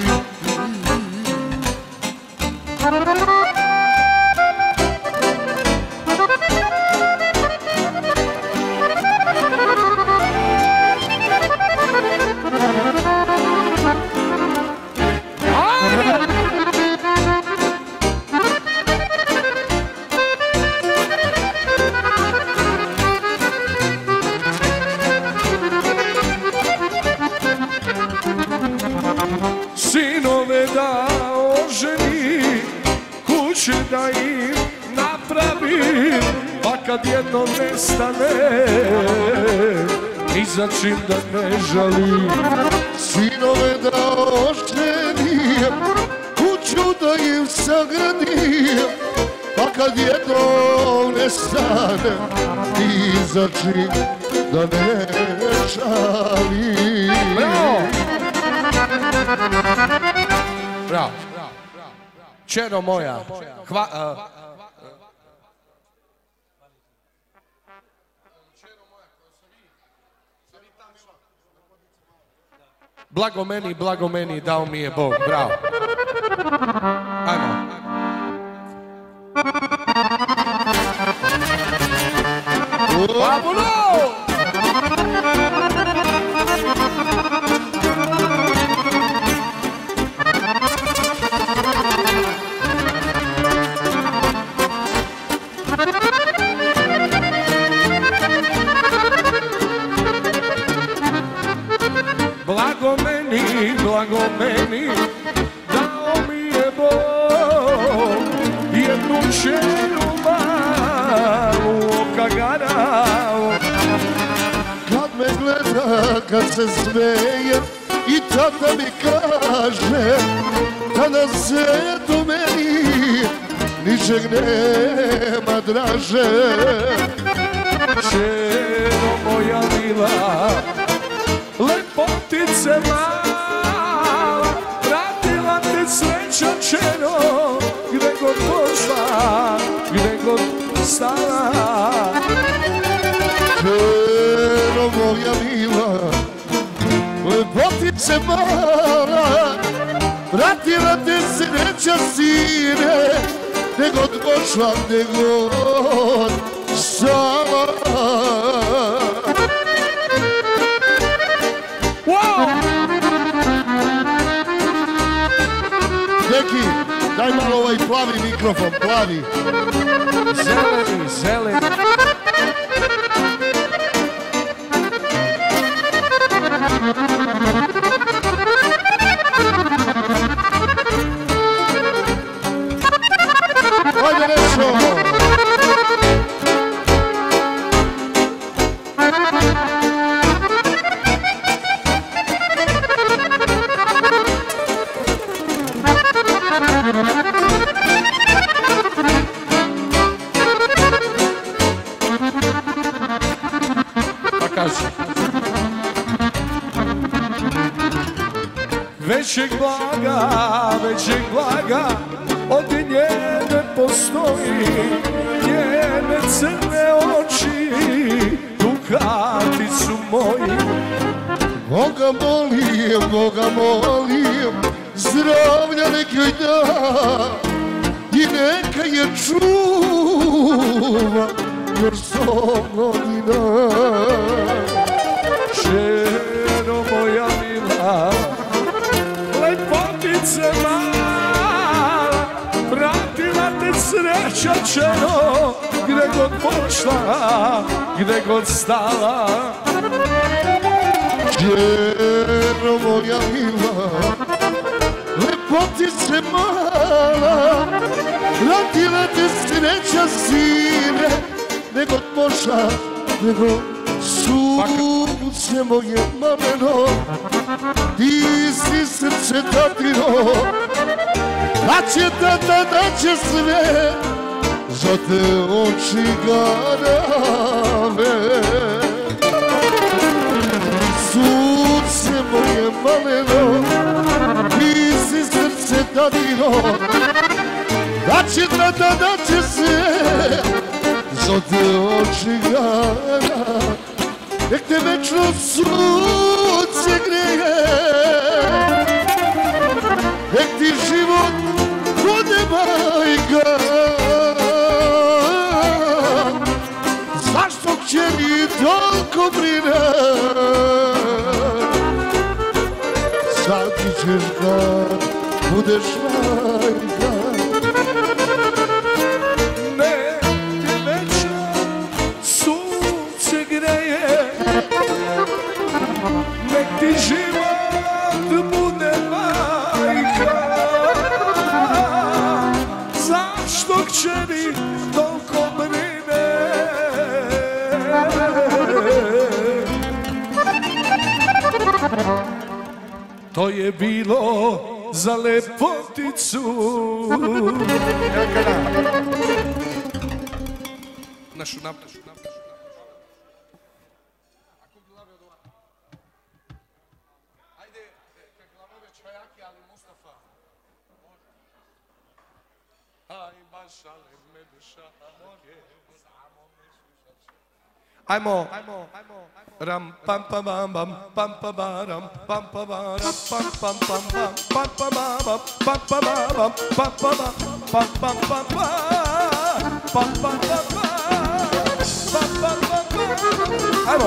Sinove da oženim, kuće da im napravim, pa kad jednom nestane, ni za čim da ne žalim. Sinove da oženim, kuću da im sagradim, pa kad jednom nestane, ni za čim da ne žalim. Bravo! Bravo! Čero moja, hva... Uh, blago meni, blago meni, dao mi je Bog, bravo. Ajmo. Babulo! Blago meni, blago meni, dao mi je Bog jednu čeru malu okagarao. Kad me gleda, kad se smeje, i tata mi kaže da na svijetu meni ničeg nema draže. Čero moja mila, lepotice mala, vratila te sreća čero, gdje god pošla, gdje god stala. Čero moja mila, lepotice mala, vratila te sreća sine, gdje god pošla, gdje god stala. Wow! Daj malo ovaj plavi mikrofon, plavi. Zeleni, zeleni. Ajde nešto! Većeg blaga, većeg blaga od nje ne postoji, njene crne oči, dukati su moji. Boga molim, Boga molim, zdravlja nek joj da i neka je čuva još sto godina. Ženo moja mila, lepotice mala, vratila te sreća čeno, gde god pošla, gde god stala. Ženo moja mila, lepotice mala, vratila te sreća sine, gde god pošla, gde god sunce moje mameno, ti si srce tatino, da će tata, da će sve, za te oči garave. Sunce moje maleno, ti si srce tatino, da će tata, da će sve, za te oči garave. Nek te večno sunce greje, nek ti život bude majka. Zašto kćeri toliko brine, sad ti ćeš kad budeš majka. Nek te večno sunce greje, nek ti život bude majka. Zašto kćeri toliko brine? To je bilo za lepoticu. Našu napašu. Ajmo, ram pam pam bam bam pam pam ram pam pam ram pam pam pam pam pam pam pam pam pam pam pam pam pam pam pam pam pam ajmo.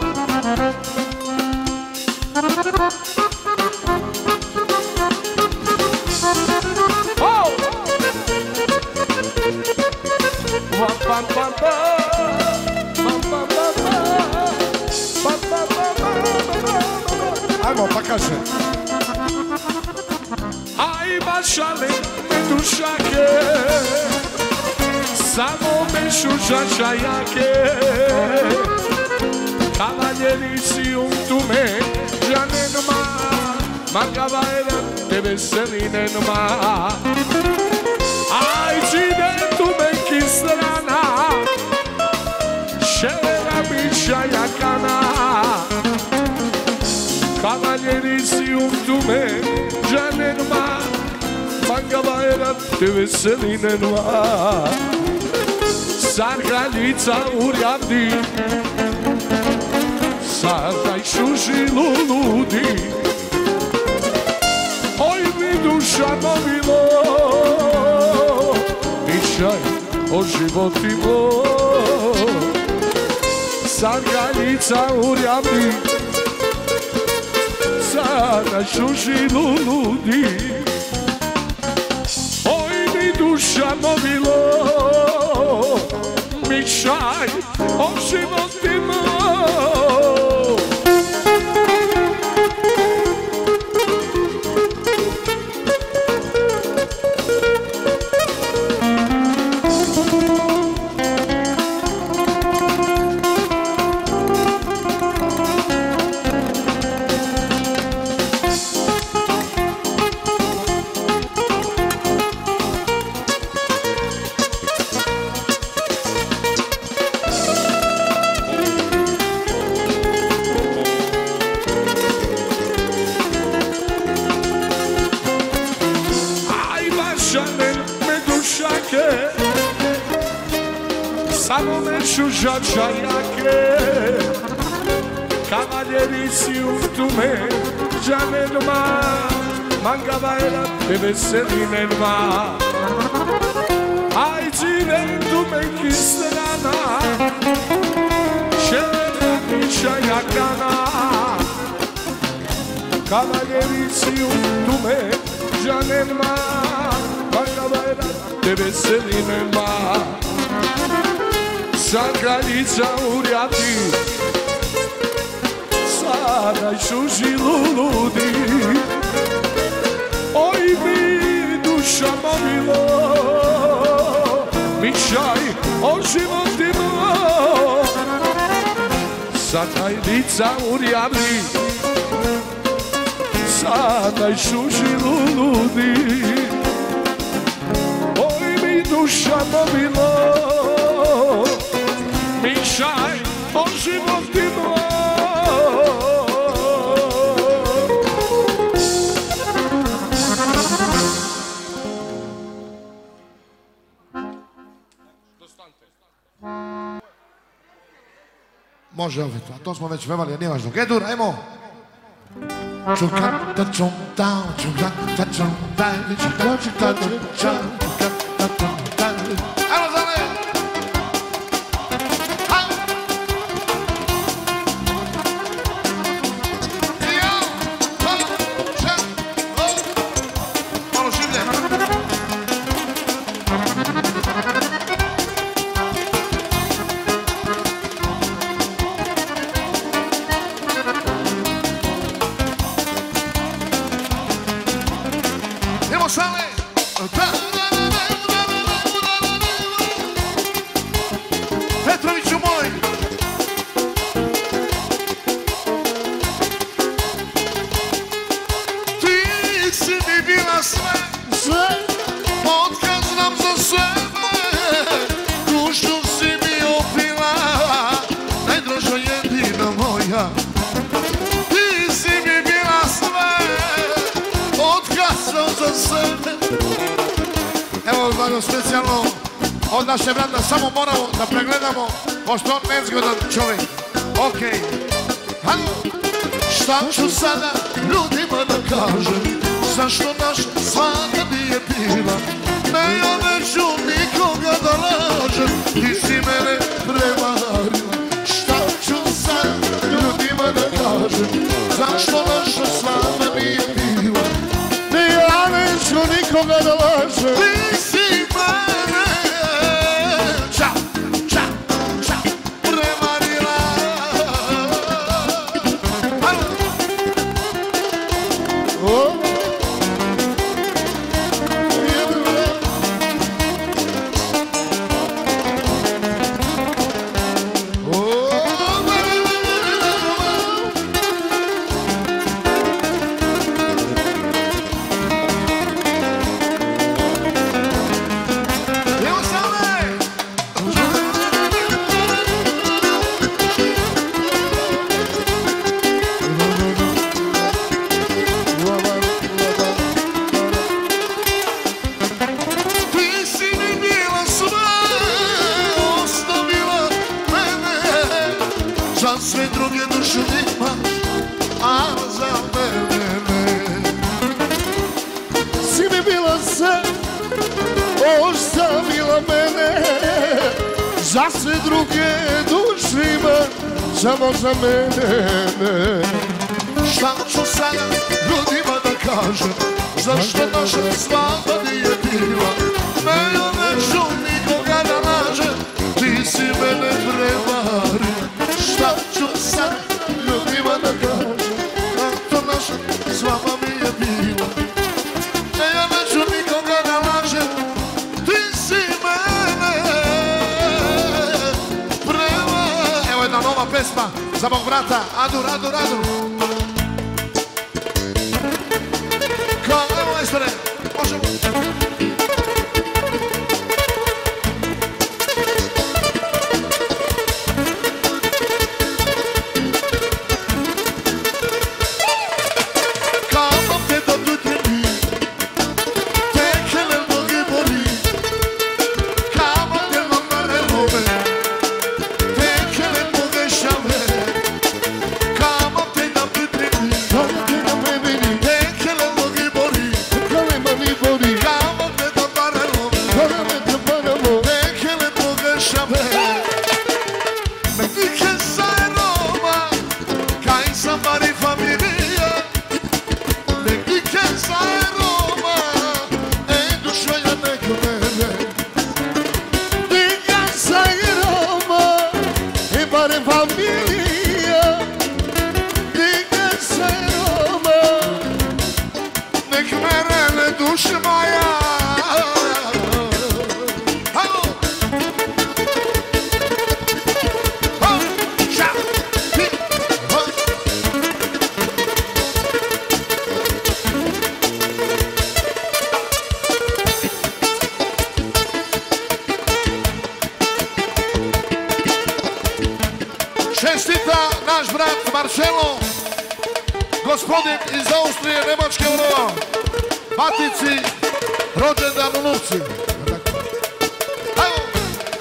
Oh! Pam pam pam. Ajmo, pa kaže. Aj, mašale, me dušake, samo me šušača jake. Kavaljerici untume, žanenma, magavaera, te veselinenma. Aj, čine tume kisrana, ševera bića jakana. Kavaljerici untume, žanenma, magavaera, te veselinenma. Sargaljica urjavdi, Sargaj šužilu ludi. Oj mi duša mobilo, nišaj o životi moj. Sargaljica urjavdi, Sargaj šužilu ludi. duša mobilo, mišaj o životima. Samo me šužača jake, kavaljerici uftume, džanenma, mangavajla te veselinenma. Ajcinen dume kistrana, šeleranića jakana, kavaljerici uftume, džanenma, mangavajla te veselinenma. Sad kraljica urjati, sada i šuži ludi. Oj mi duša mobilo, mišaj o životima. Sad kraljica urjati, sada i šuži ludi. Oj mi duša mobilo, mišaj o životima. Može opet, a to smo već pevali, a nije važno. Gedur, ajmo! Čukan, ta čum, ta, čukan, ta čum, ta, čukan, ta čum, ta, čukan, ta čum, ta. Ajmo za ne! Petroviću moj! Ti si mi bila sve, sve, otkaz znam za sebe. Dušu si mi opila, najdraža jedina moja. Ti si mi bila sve, otkaz znam za sebe. Evo gledam specijalno od naše brata, samo moramo da pregledamo, pošto on nezgodan čovjek. Okej. Halo. Šta ću sada ljudima da kažem, zašto naša svaka nije bila? Ne, ja neću nikoga da lažem, ti si mene prevarila. Šta ću sada ljudima da kažem, zašto naša svaka nije bila? Ne, ja neću nikoga da lažem, ti si mene za sve druge dušu ima, a za mene ne. Si mi bila sve, ostavila mene, za sve druge dušu ima, samo za mene ne. Šta ću sada ljudima da kažem, zašto naša svadba nije bila? Ne, ne. neću nikoga da lažem, ti si mene prevari. Šta ću sad ljudima da kažem, to naše s vama mi je bilo. E ja neću nikoga da lažem, ti si mene prevari. Evo jedna nova pesma za mog brata, Adur, Adur, Adur. Kao, evo majstore, možemo. Čestita naš brat Marcelo, gospodin iz Austrije, Nemačke urova, matici, rođendan u Novci. Evo,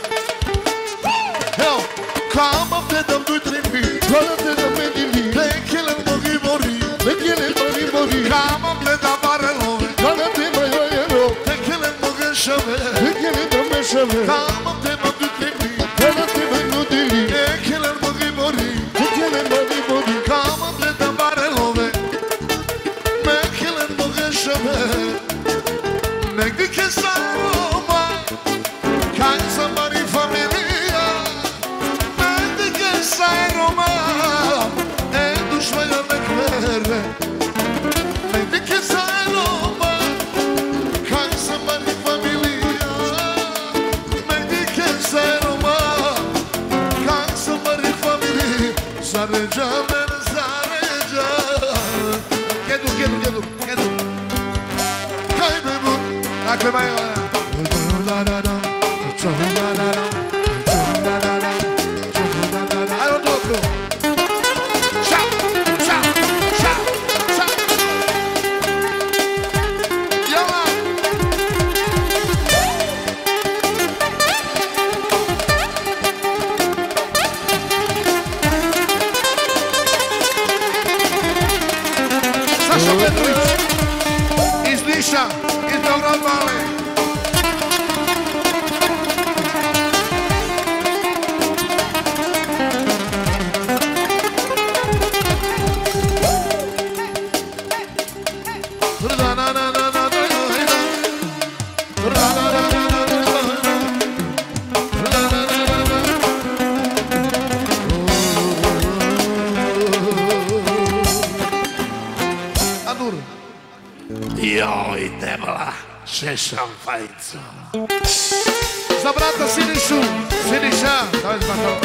evo, kama te dam duj tripi, kama te dam medili, nekele mnogi mori, nekele mnogi mori, kama te dam barelove, kama te majojeno, nekele mnoge šave, nekele mnoge šave, kama te dam duj tripi, kama te majnudili, nekele mnogi mori, nekele mnogi mori, kama te dam barelove, nekele mnoge šave, negdje ke saroma, kaj sam mari familija, negdje ke saroma, e dušva ja ne kvere, negdje ke saroma, kaj sam mari familija, negdje ke saroma, kaj sam mari familija, zaređa mene zaređa, gedu, gedu, gedu, gedu, kaj bebu, dakle maja, ajmo dobro. Ša, ša, ša, ša. Jela. Saša Petrović iz Niša, iz Beograd Male. Joj, debla, šešam fajicu. Za brata Sinišu, Siniša, daj zbako.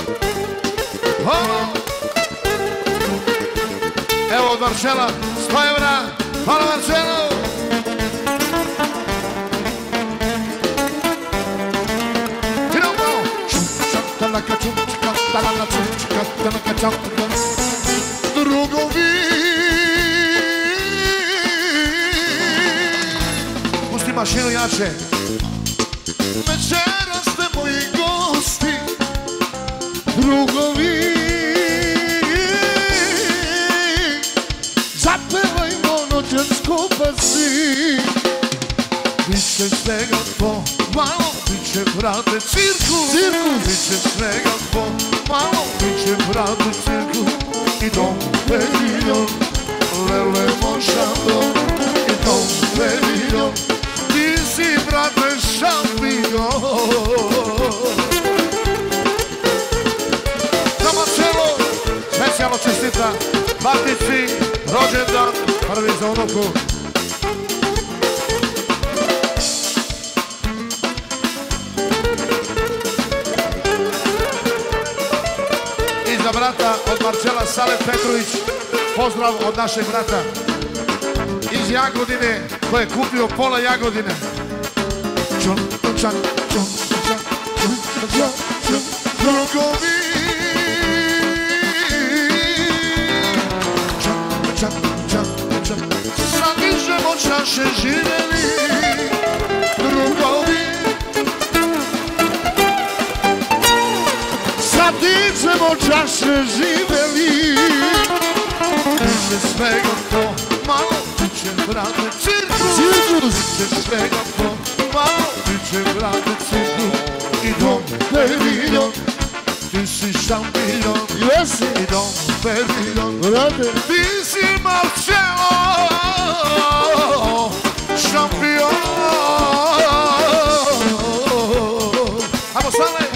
Evo od Marcela, sto evra, hvala Marcelo. Drugovi, pusti mašinu jače. Večeras ste moji gosti, drugovi, zapevajmo noćas skupa svi. Biće svega po malo, biće brate cirkus, biće svega po malo, biće brate cirkus. I dom pavilion, lele mošando, i dom pavilion, ti si brate šampion. brata, Batici, rođendan, prvi za unuku. I za brata od Marcela Salep Petrović, pozdrav od našeg brata iz Jagodine, koji je kupio pola Jagodine. Čon, čan, čon, čan, čon, čan, čon, drugovi. Čan, čan, čan, sad dižemo čaše živeli, drugovi. Sad dižemo čaše živeli, biće svega to malo, biće brate cirkus, biće svega to malo, biće brate cirkus. Idom, Peridon, ti si šampion, idom, Peridon, ti si Marcelo, šampion. Ajmo Sale!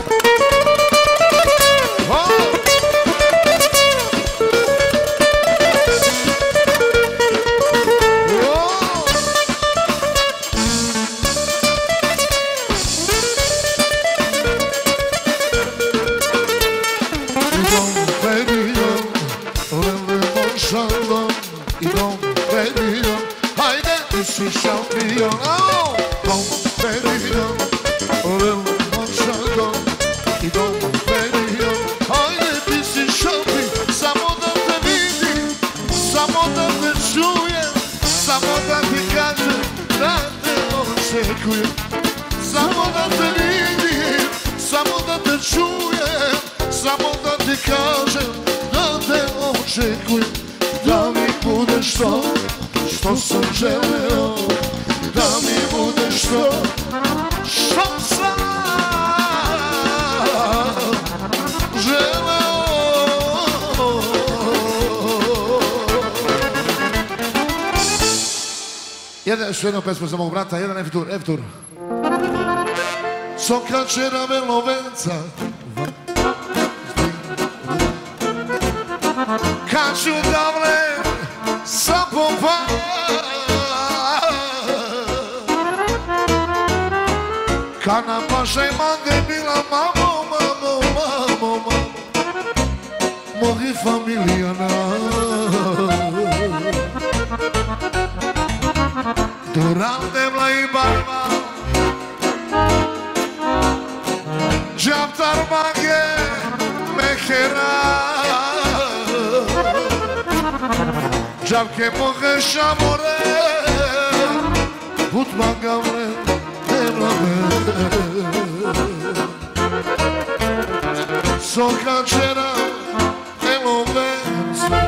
Šampion, oh, Dom Peridon, Lil Monšadon i Dom Peridon, hajde ti si šampion, samo da te vidim, samo da te čujem, samo da ti kažem da te očekujem, samo da te vidim, samo da te čujem, samo da ti kažem da te očekujem, da mi budeš to što sam želeo, da mi bude što, što sam želeo. Jedan, još jednu pesmu za mog brata, jedan F-tur, F-tur. Soka čeravelo venca, kaču davle sa pompa, kana paša i mange bila mamo, mamo, mamo, mamo, mogi familijana. Durante mla i barba, džaptar mange mehera, džapke mohe šamore, put magavre, soka čera elovenca,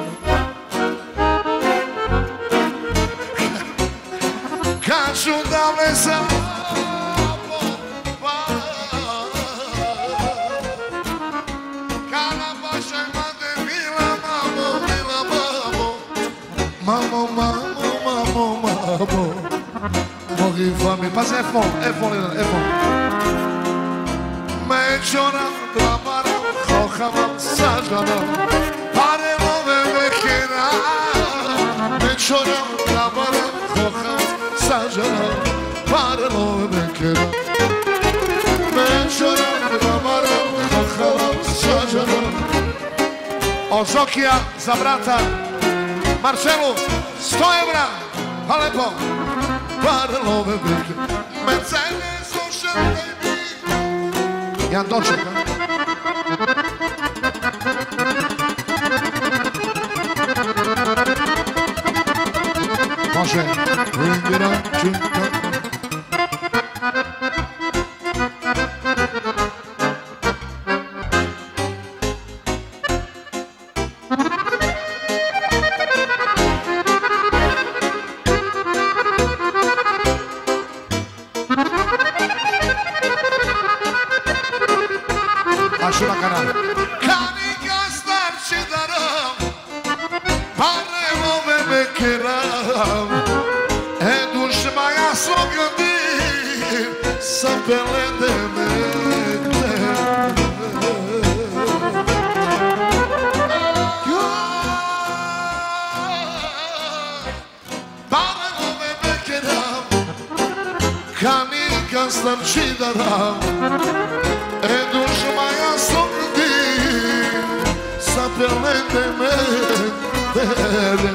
kažu da me sam kana baša mande bila mamo, bila mamo, mamo, mamo, mamo, mamo, mogi familji, pa se F-on, F-on jedan, F-on. Međoram, dramaram, hohavam, sažaram, pare love vekera. Međoram, dramaram, hohavam, sažaram, pare love vekera. Međoram, dramaram, hohavam, sažaram. Od Zokija za brata Marcelu, sto evra, pa lepo. Pare love vekera, Mercedes slušam baby. Jedan doček, a? Može. Ringira, činka. Aşına kanal. Kani gastar çıdarım, paremo ve bekiram. E dušma ja slogadim, sa pelede mekle. Kanika starčidara, e duš moja sogdi, sapelete me tere.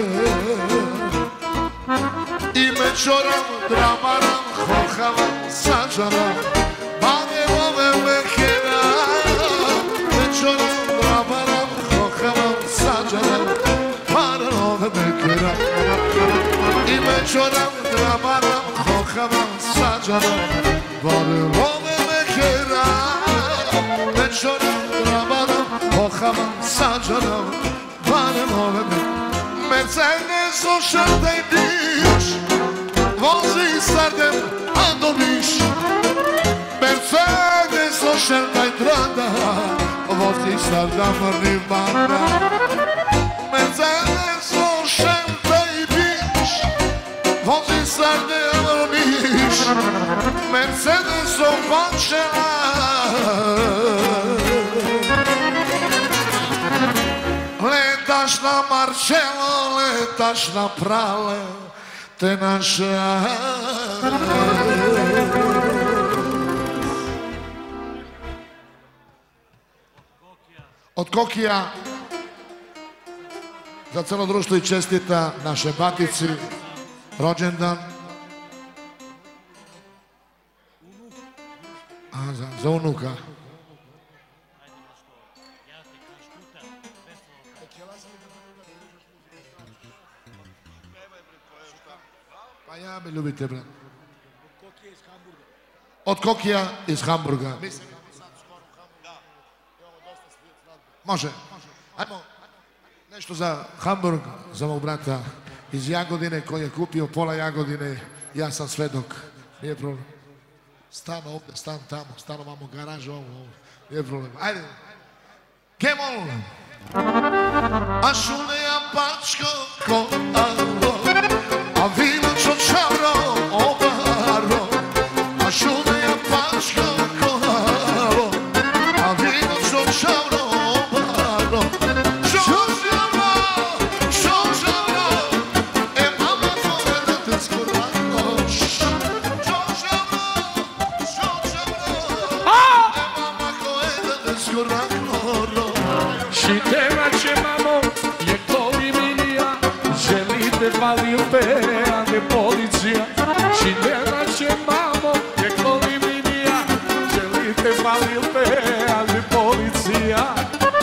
I mečoram, dramaram, hohavam, sađaram, bane ove mekera. Mečoram, dramaram, hohavam, sađaram, bane ove mekera. I mečoram, dramaram, hohavam, sađaram, bane ove mekera. Mečoram, dramaram, hohavam, sađaram, bane ove mekera. Mercedes ošartaj diš, vozi sardem, a dobiš. Mercedes ošartaj trada, vozi sardem, ni banda. Mercedes ošartaj diš, vozi sardem, niš. Mercedes opančela, letaš na Marcello, letaš na prale, te naše. Od Kokija za celo društvo i čestita naše batici rođendan. A, za, za unuka. Pa ja me ljubite, brat. Od Kokija iz Hamburga. Može. Ajmo nešto za Hamburg, za mog brata iz Jagodine koji je kupio pola Jagodine. Ja sam svedok. Nije problem. Stan ovdje, stan tamo, stan ovamo, garaž ovo. Nije problem. Ajde. Come on. A šuneja pačko ko alo, a vino čočaro obaro. A šuneja pačko ko alo, a vino čočaro obaro. Čočaro, čočaro, e mama tvoje da te skorano. Čočaro, čočaro, e mama tvoje da te skorano. Šiteva će mamo, je koli milija, želite valite, a ne policija. Šiteva će mamo, je koli milija, želite valite, a ne policija.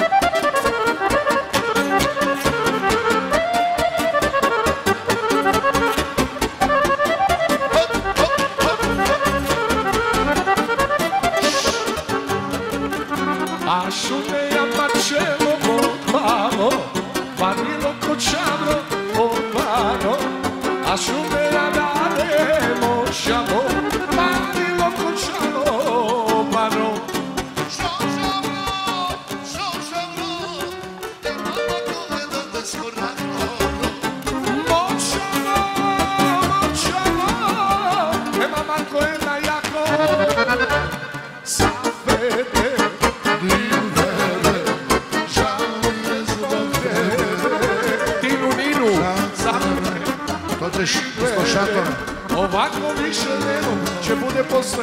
A šuneja Marcello Obano, vanilo kočano Obano, a šuneja dane mošano, vanilo kočano Obano. Čočaro, čočaro, e mama tvoje da te skorano. Mošano, mošano, e mama koje na jako. Safete, Divere, žao je zbog tebe. Tinu Ninu, To ćeš ispod šatora. ovako više nemo, će bude posle.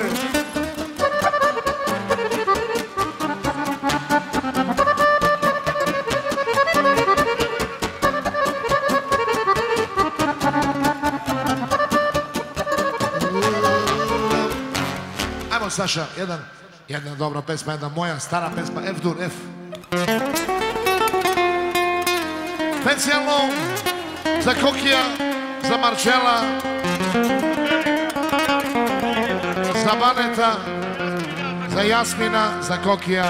Ajmo Saša, jedan, jedna dobra pesma, jedna moja stara pesma, F-dur, F. Specijalno za Kokija, za Marcella, za Baneta, za Jasmina, za Kokija.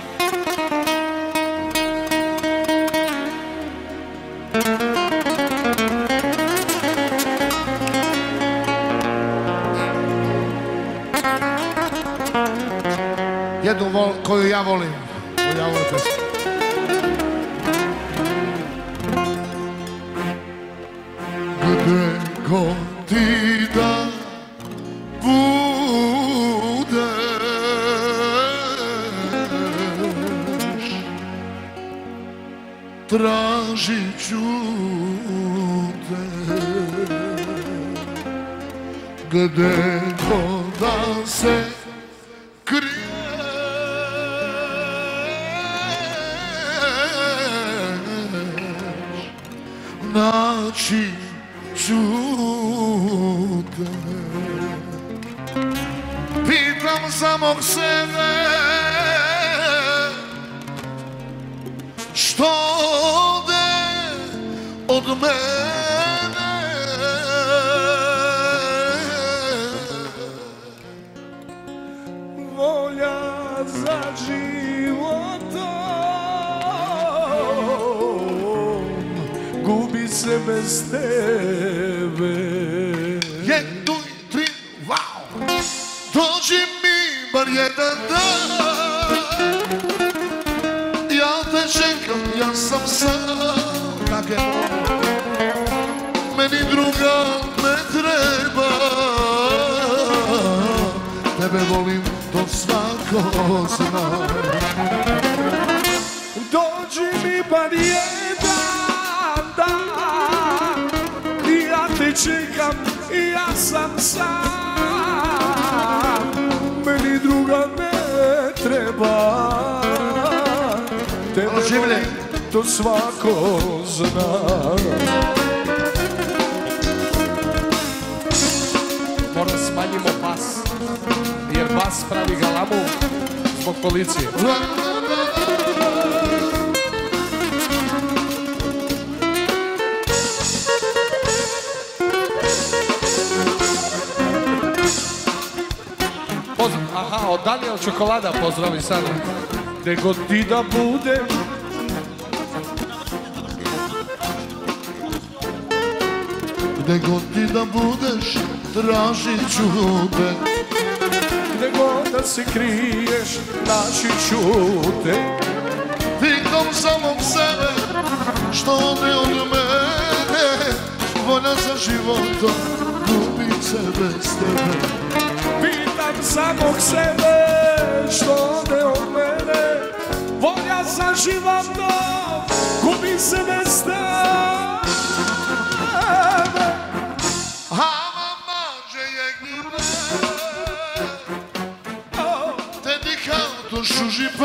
Jednu vol, koju ja volim, koju ja volim pesmu. Gde god ti da budeš, tražit ću te. Gde se kriješ, naći ću te. Pitam samog sebe što ode od mene, volja za životom gubi se bez tebe. Jednu i tri, wow! Dođi mi bar jedan dan, ja te čekam, ja sam sam. Tako je, meni druga ne treba, tebe volim, to svako zna. Dođi mi bar jedan dan, ja te čekam, ja sam sam. Meni druga ne treba, tebe volim, to svako zna. Možda smanjimo bas, jer bas pravi galamu zbog policije. Aha, od Daniel Čokolada pozdravi sada. Gde god ti da budeš, gde god ti da budeš, tražit ću te. Gde god da se kriješ, naći ću te. Pitam samog sebe što ode od mene, volja za životom gubi se bez tebe. Pitam samog sebe što ode od mene, volja za životom gubi se bez tebe. Ama mađe je gnile, dedicato šužipe,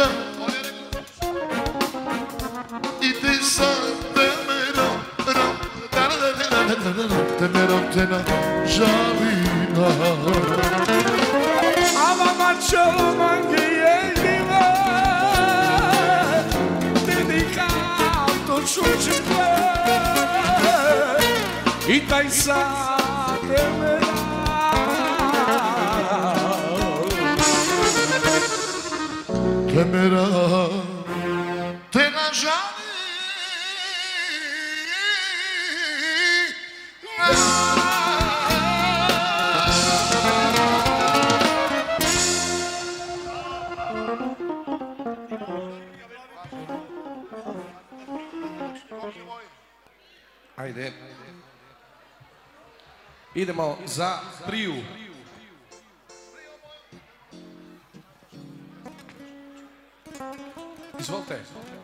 i ti sad temero, temero te na žalima. Ama mačelo mange je gnile, dedicato šužipe, i taj sad temera. Temera te na žali. Ajde. Idemo za Priju. Izvolite.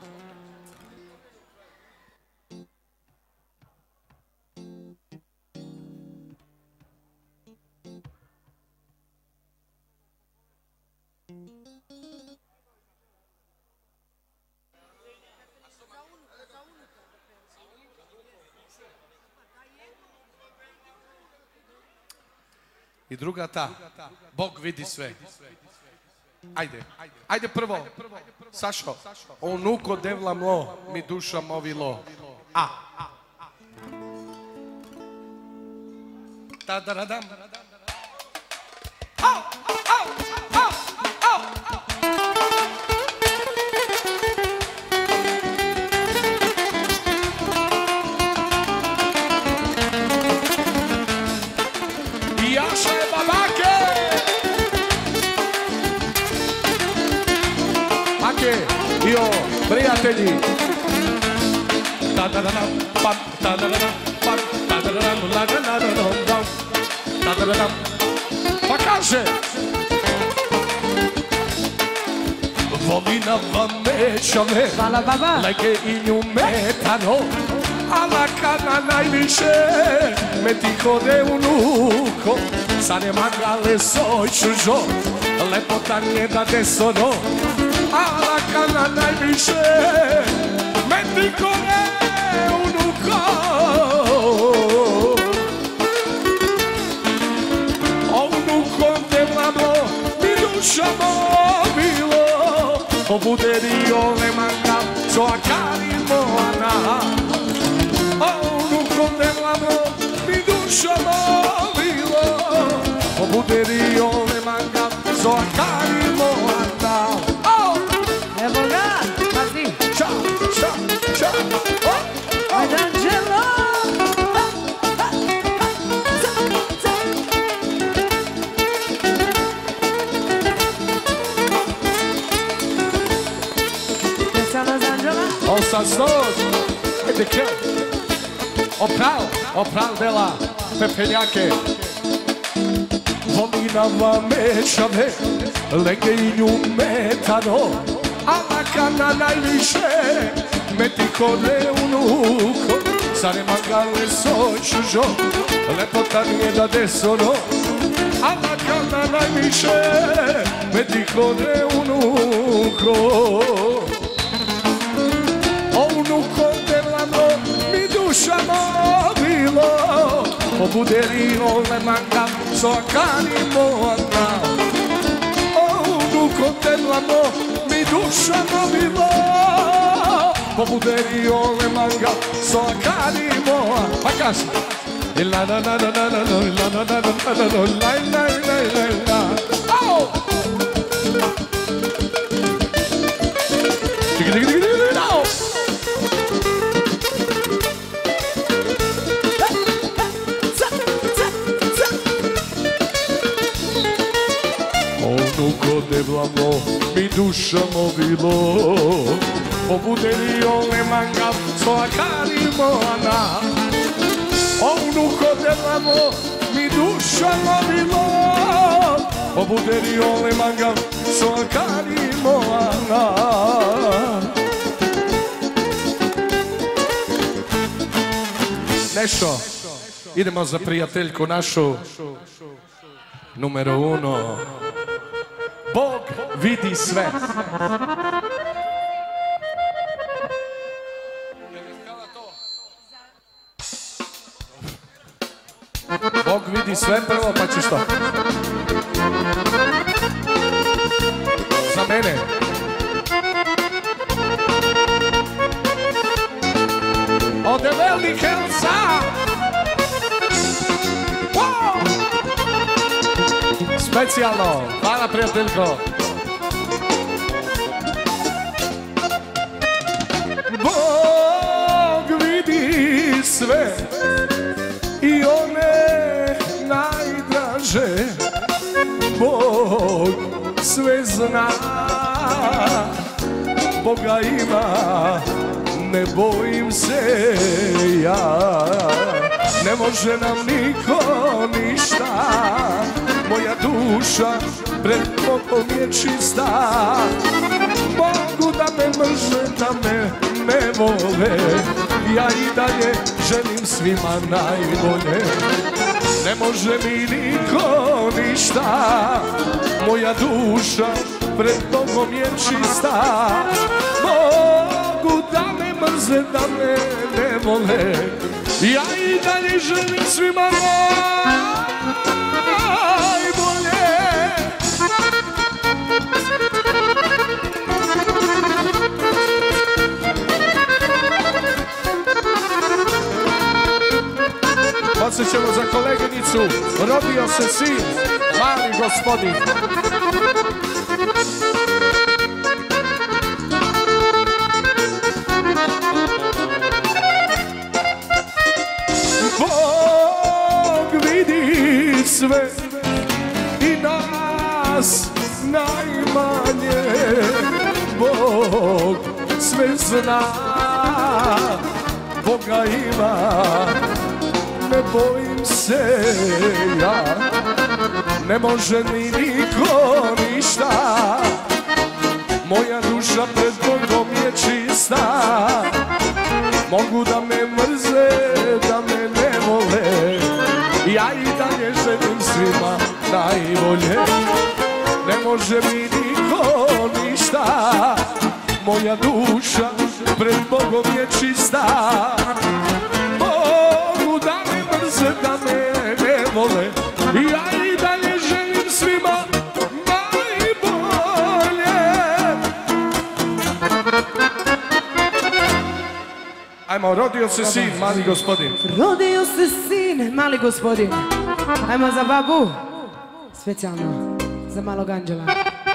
I druga ta, Bog vidi sve. Ajde, ajde prvo, Sašo, onuko devla mlo, mi duša movilo. A. Ta-da-da-dam. Au, au, au, au. Jaše babake! Ake, io, prijatelji! Ta-da-da-dam, pam, ta-da-da-dam, pam, ta-da-da-dam, la-da-da-da-dam, ta-da-da-dam. Pa kaže! Volina vam nećame, Hvala baba. lajke i nju metano, ala kada najviše me ti hode unuko, sa ne magale soj čužo, lepota nije da desono, ala kada najviše me ti hode unuko. O unuko te mlado mi duša mobilo, obuderio le mangal so a cari moana. O unuko te mlado mi duša mobilo, obuderio le mangal so a cari moana. Evo ga, pazi. Ciao, ciao, ciao. Ad Angelo. On s'assoit, et de quel? On parle, on parle de la pepeljake. Volinama mečave, legejnju metano, ala kada najviše me ti hode unuko, sa ne magale soj čužo, lepota nije da desono, ala kada najviše me ti hode unuko. O unuko te mlado mi duša mobilo, obuderio le mangal so a cari moana. O unuko te mlado mi duša mobilo, obuderio le mangal so a cari moana. Pa kasi. La la la la la la la la la la la la la la la la. Oh! Digi digi digi digi no! Unuko te mlado mi duša mobilo, obuderio le mangal so a cari moana. O unuko te mlado mi duša mobilo, obuderio le mangal so a cari moana. Nešto, idemo za prijateljku našu, numero uno. Bog vidi sve. Bog vidi sve prvo, pa ćeš to. Za mene. Ode velike Elsa. Specijalno, hvala prijateljko. Bog vidi sve i one najdraže. Bog sve zna, Boga ima, ne bojim se ja. Ne može nam niko ništa, moja duša pred Bogom je čista. Mogu da me mrže, da me ne vole, ja i dalje želim svima najbolje. Ne može mi niko ništa, moja duša pred Bogom je čista. Mogu da me mrze, da me ne vole, ja i dalje želim svima najbolje. Podsjećamo za koleginicu, rodio se sin, mali gospodin. Bog vidi sve i nas najmanje. Bog sve zna, Boga ima, ne bojim se ja. Ne može mi niko ništa, moja duša pred Bogom je čista. Mogu da me mrze, bolje, ne može mi niko ništa. Moja duša pred Bogom je čista. Mogu da me mrze, da me ne vole, ja i dalje želim svima najbolje. Ajmo, rodio se sin, mali gospodin. Rodio se sin, mali gospodin. Ajmo za babu, specijalno za malog anđela.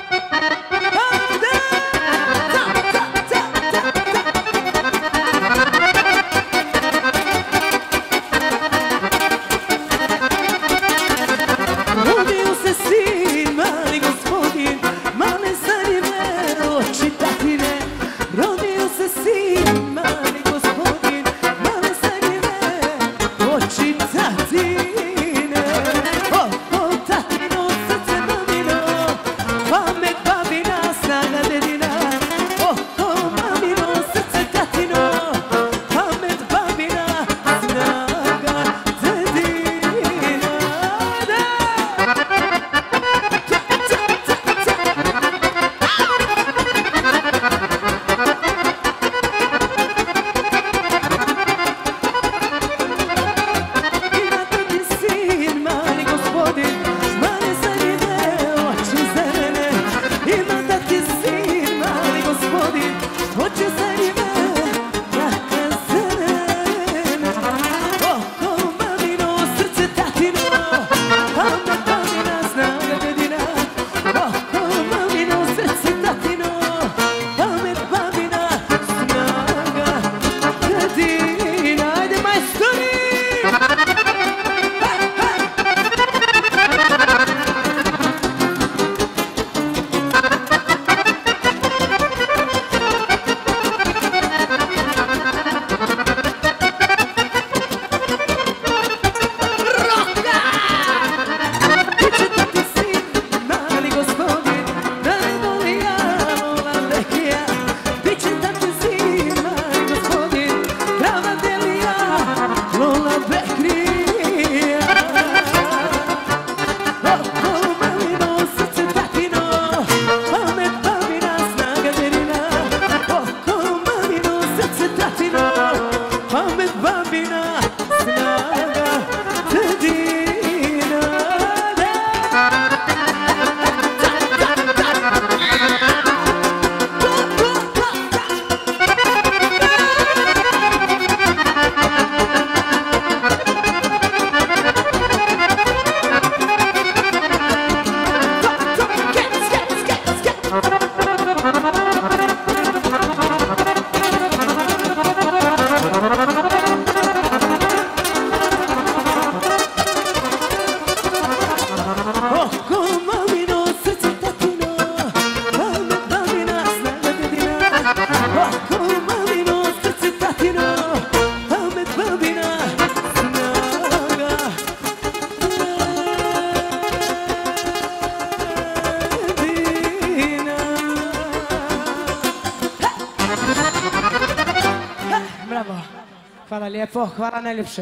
Hvala lijepo, hvala najljepše.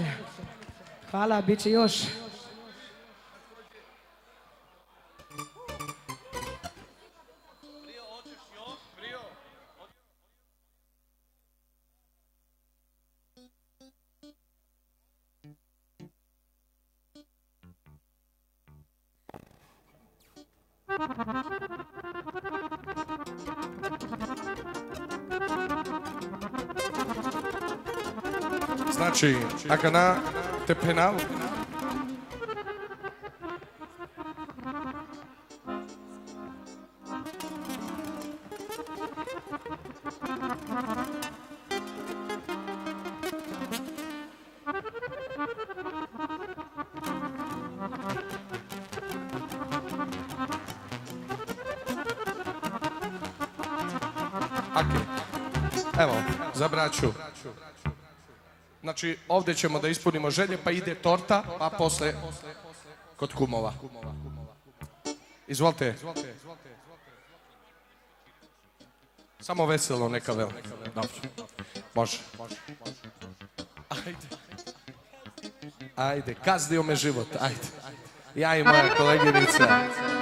Hvala, bit će još. Znači, ako na te penal, evo, za braću. Znači, ovdje ćemo da ispunimo želje, pa ide torta, a posle kod kumova. Izvolite. Samo veselo, neka vel. Dobro. Može. Ajde. Ajde, kazdio me život, ajde. Ja i moja koleginica.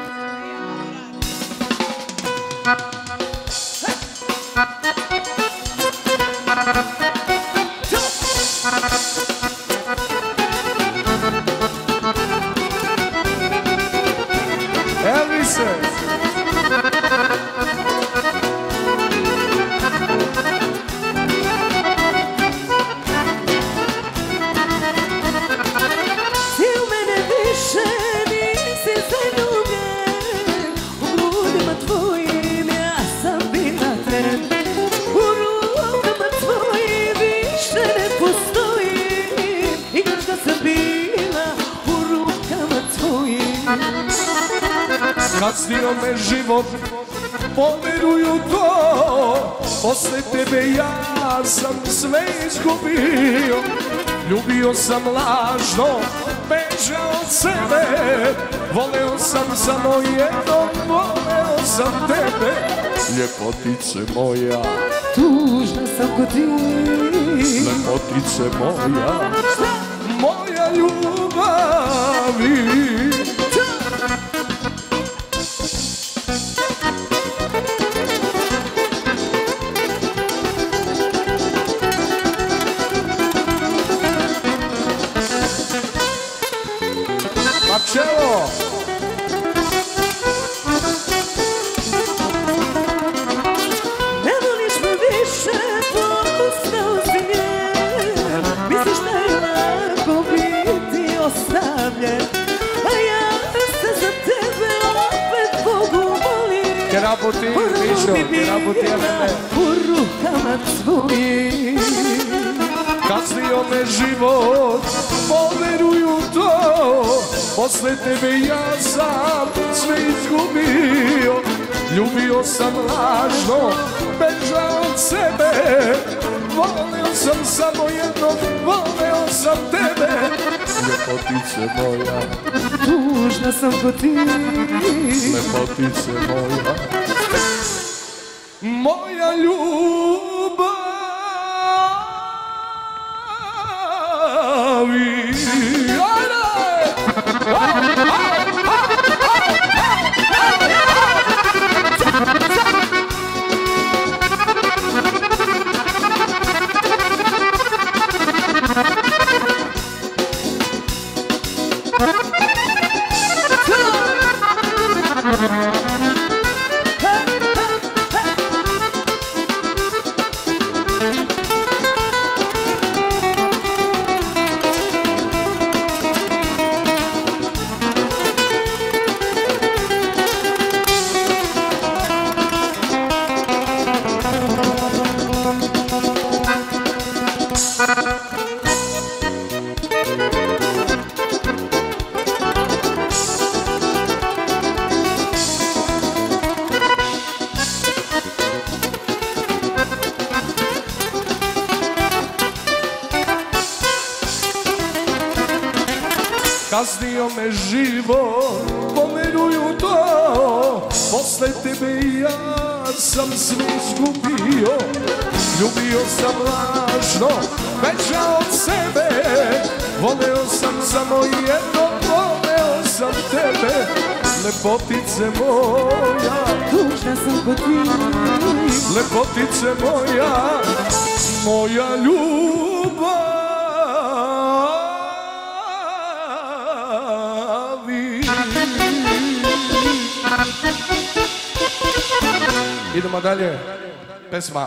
Elvise! Kaznio me život, poveruju to. Posle tebe ja sam sve izgubio. Ljubio sam lažno, bežao od sebe. Voleo sam samo jedno, voleo sam tebe. Ljepotice moja, tužna sam ko ti. Lepotice moja, moja ljubavi. Marcello! Ne voliš me više, postao si njen. Misliš da je lako biti ostavljen, a ja se za tebe opet Bogu molim. Kerabuti, Mišo, kerabuti, Elene. U rukama tvojim. Kaznio me život, poveruju to. Posle tebe ja sam sve izgubio. Ljubio sam lažno, bežao od sebe. Voleo sam samo jedno, voleo sam tebe. Ljepotice moja, tužna sam ko ti. Lepotice moja, moja ljubav. Kaznio me život, poveruju to. Posle tebe ja sam sve izgubio. Ljubio sam lažno, bežao od sebe. Voleo sam samo jedno, voleo sam tebe. Lepotice moja, tužna sam ko ti. Lepotice moja, moja ljubav. Idemo dalje, pesma.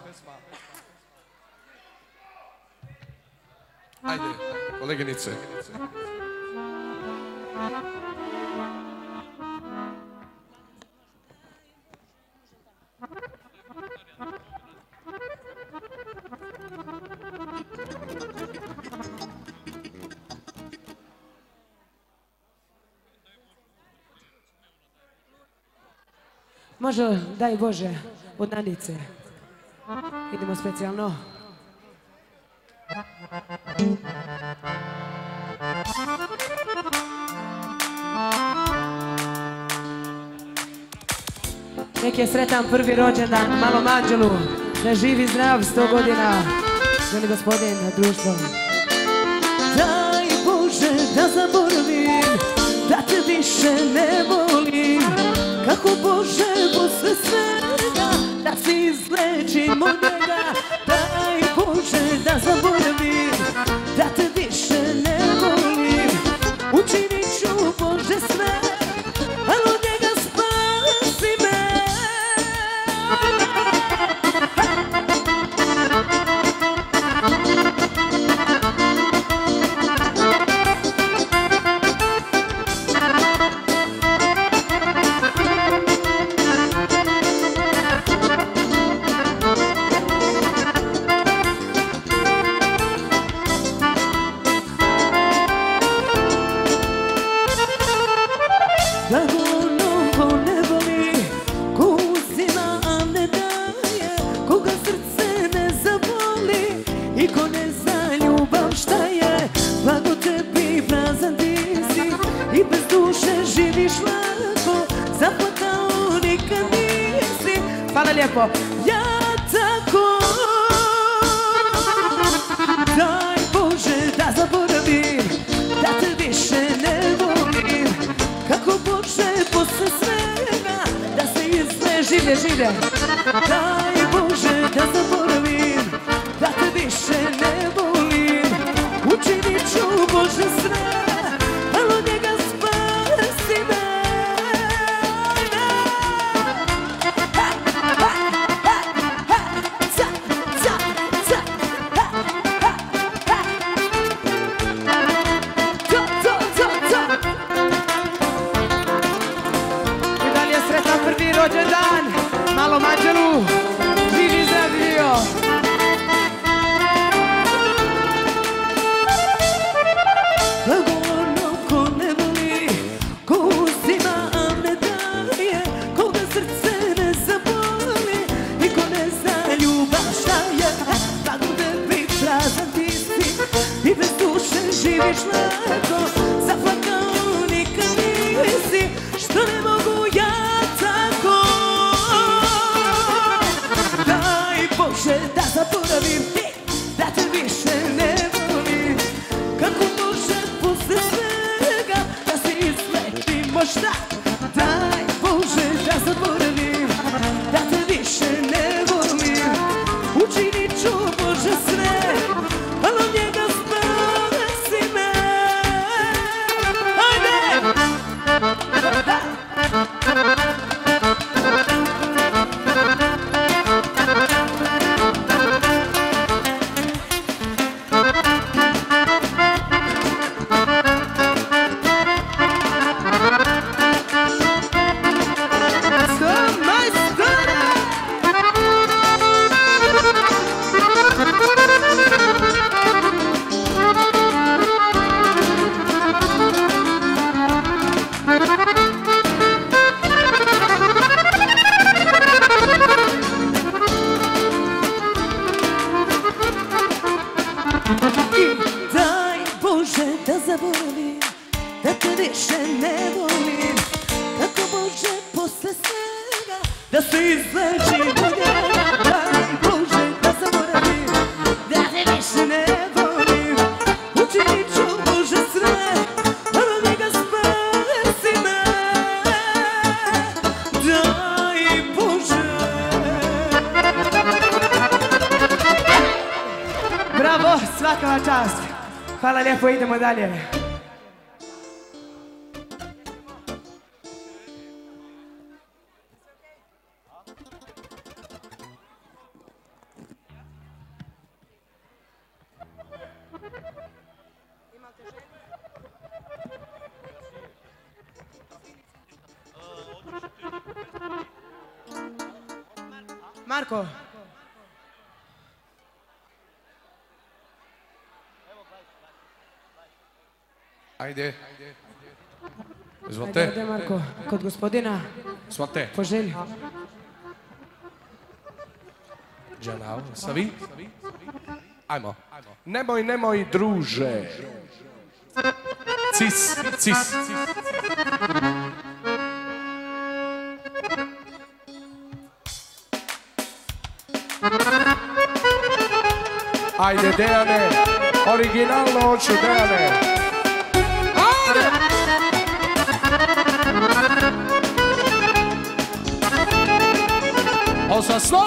Ajde, koleginice. Može, daj Bože, od Nadice. Idemo specijalno. Nek je sretan prvi rođendan malom Anđelu, da živi zdrav sto godina, želi gospodin društvo. Daj Bože da zaboravim, da duše živiš lako, zaplakao nikad nisi. Hvala lijepo. Ja tako, daj Bože da zaboravim, da te više ne volim. Kako Bože posle svega, da se izme življe življe. Daj Bože da zaboravim, da te više ne volim. Učinit ću Bože sve, ali od njega spasi me. I dalje sretan prvi rođendan, malo Mađelu, živi zdravio. Lagodno ko ne voli, ko uzima, a ne daje, koga srce ne zaboli i ko ne zna ljubav šta je. Tako tebi prazan ti si i bez duše živiš lako, zaplakao nikad nisi, što ne mogu ja tako. Daj Bože da zaboravim, da te više ne volim. Kako može posle svega da se izlepi možda. Daj Bože da zaboravim, da te više ne volim. Učinit ću Bože sve, ali od njega spasi me. Ajde! Daj Bože da zaboravim, da te više ne volim. Kako Bože posle svega da se izleči bolje. Daj Bože da zaboravim, da te više ne volim. Učinit ću Bože sve, ali od njega spasi me. Daj Bože. Bravo, svaka vam čast. Hvala lijepo, idemo dalje. Marko. Ajde. Izvolite. Ajde, Marko, kod gospodina. Izvolite. Po želji. Džanao, savi? Ajmo. Nemoj, nemoj, druže. Cis, cis. Ajde, Dejane. Originalno hoću, Dejane. Ajde! Osa sto!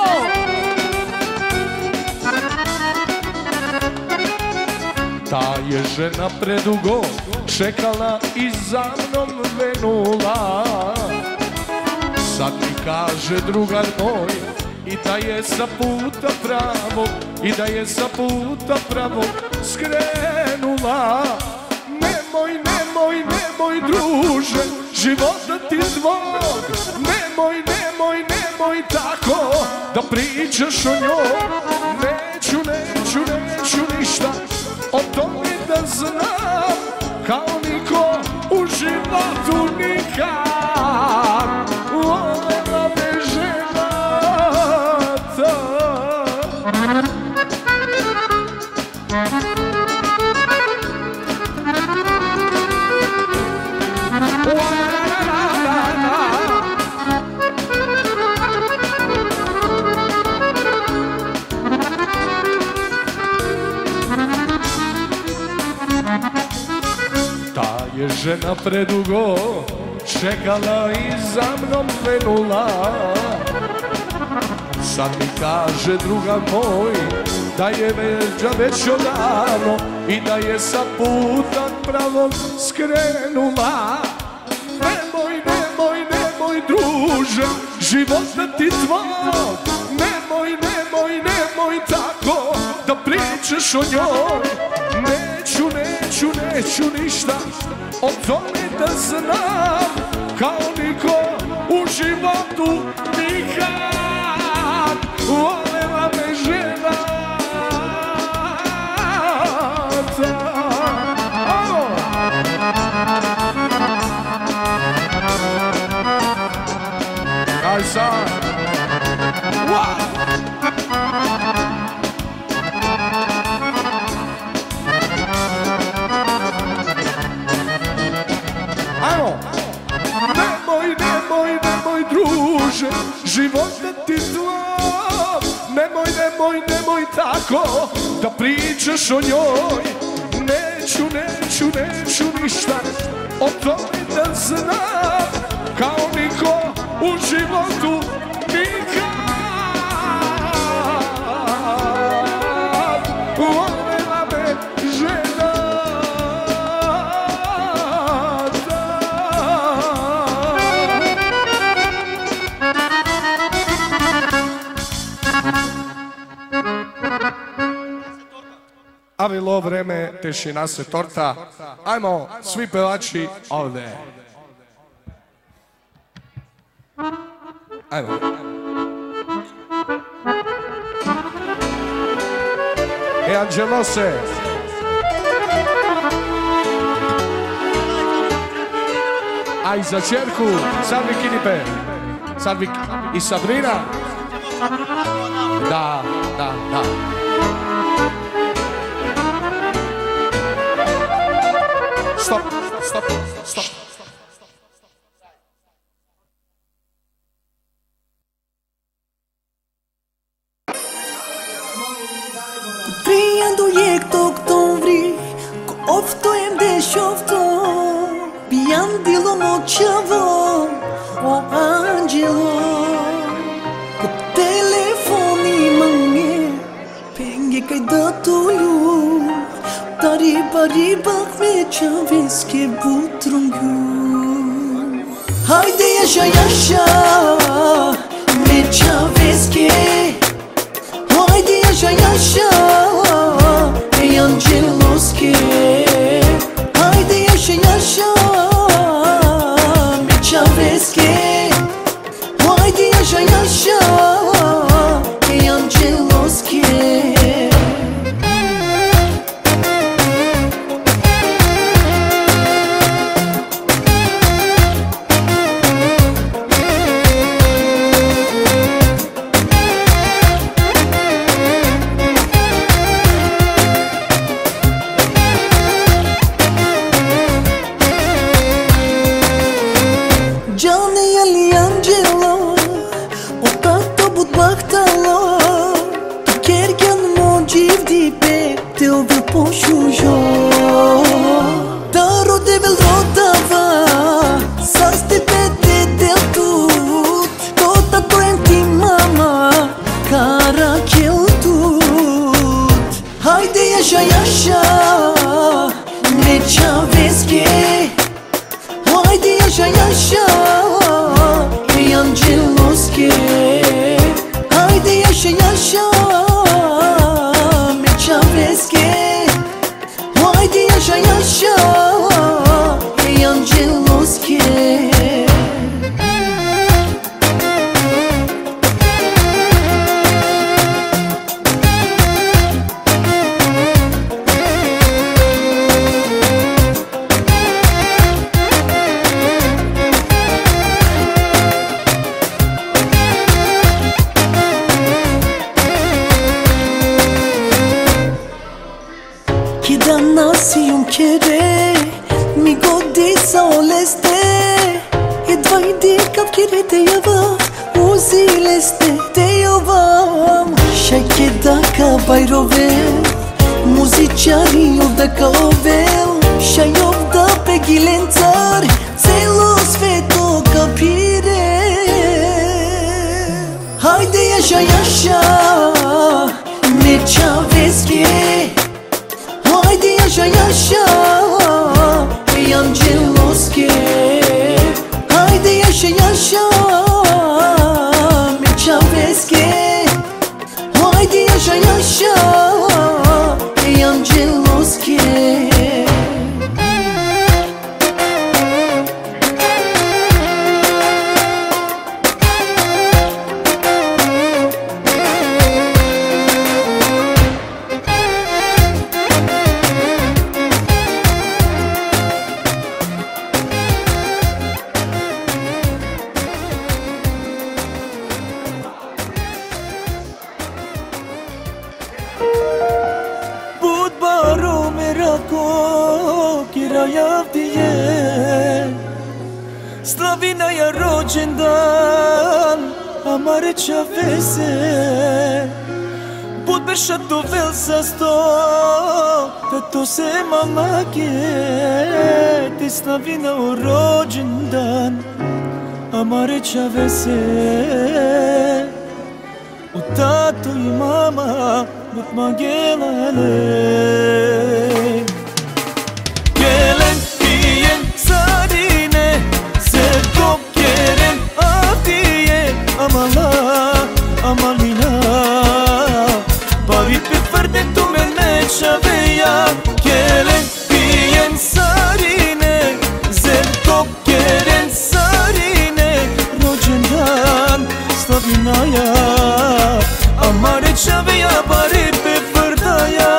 Ta je žena predugo čekala i za mnom venula. Sad mi kaže drugar moj i da je sa puta pravog, i da je sa puta pravog skrenula. Nemoj, nemoj, nemoj druže, života ti tvog. Nemoj, nemoj, nemoj tako da pričaš o njoj. Neću, neću, neću ništa o tome da znam, kao niko u životu nikad. Volela me žena ta. je žena predugo čekala i za mnom krenula. Sad mi kaže druga moj da je veđa već odavno i da je sa puta pravog skrenula. Nemoj, nemoj, nemoj druže, života ti tvoj. Nemoj, nemoj, nemoj tako da pričaš o njoj. Neću, neću, neću ništa o tome da znam, kao niko u životu nikad. Volela me žena ta. Aj sad. Ajmo. Nemoj, nemoj, nemoj druže, života ti tvoj. Nemoj, nemoj, nemoj tako da pričaš o njoj. Neću, neću, neću ništa o tome da znam, kao niko u životu nikad. Volela me žena ta. A bilo vreme, tišina se torta. Ajmo, svi pevači ovde. Ajmo. E Angelose. A i za čerku, Salvi Kinipe. Salvi i Sabrina. Da, da, da. Stop, stop, stop. Приеду ек октомври, кофто ем дешовто, пиян дило мочаво, о анджело. По телефон имаме, пенге кај да толю, да риба рибах веча веске бутрунгу. Хајде јаша јаша, веча веске. Haydi yaşa yaşa ey Angeloski. Haydi yaşa yaşa Meçaveski. Haydi yaşa yaşa ey Angeloski. Muziciarii of the covel, și-ai of the pe ghile Kiraja vdije Slavina ja rođendan Amare čavese Budbeša to vel sa sto Da to se mamake Ti Slavina u rođendan Amare čavese U tato i mama Bud magelale Gelen pijen sarine Zerko keren avdiye Amala amalina Bavi pe fărde tu me neșaveia Gelen pijen sarine Zerko keren sarine Rođendan Slavinaja Amare čaveja Bari pe fărdaja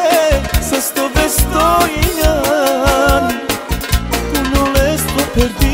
Perdi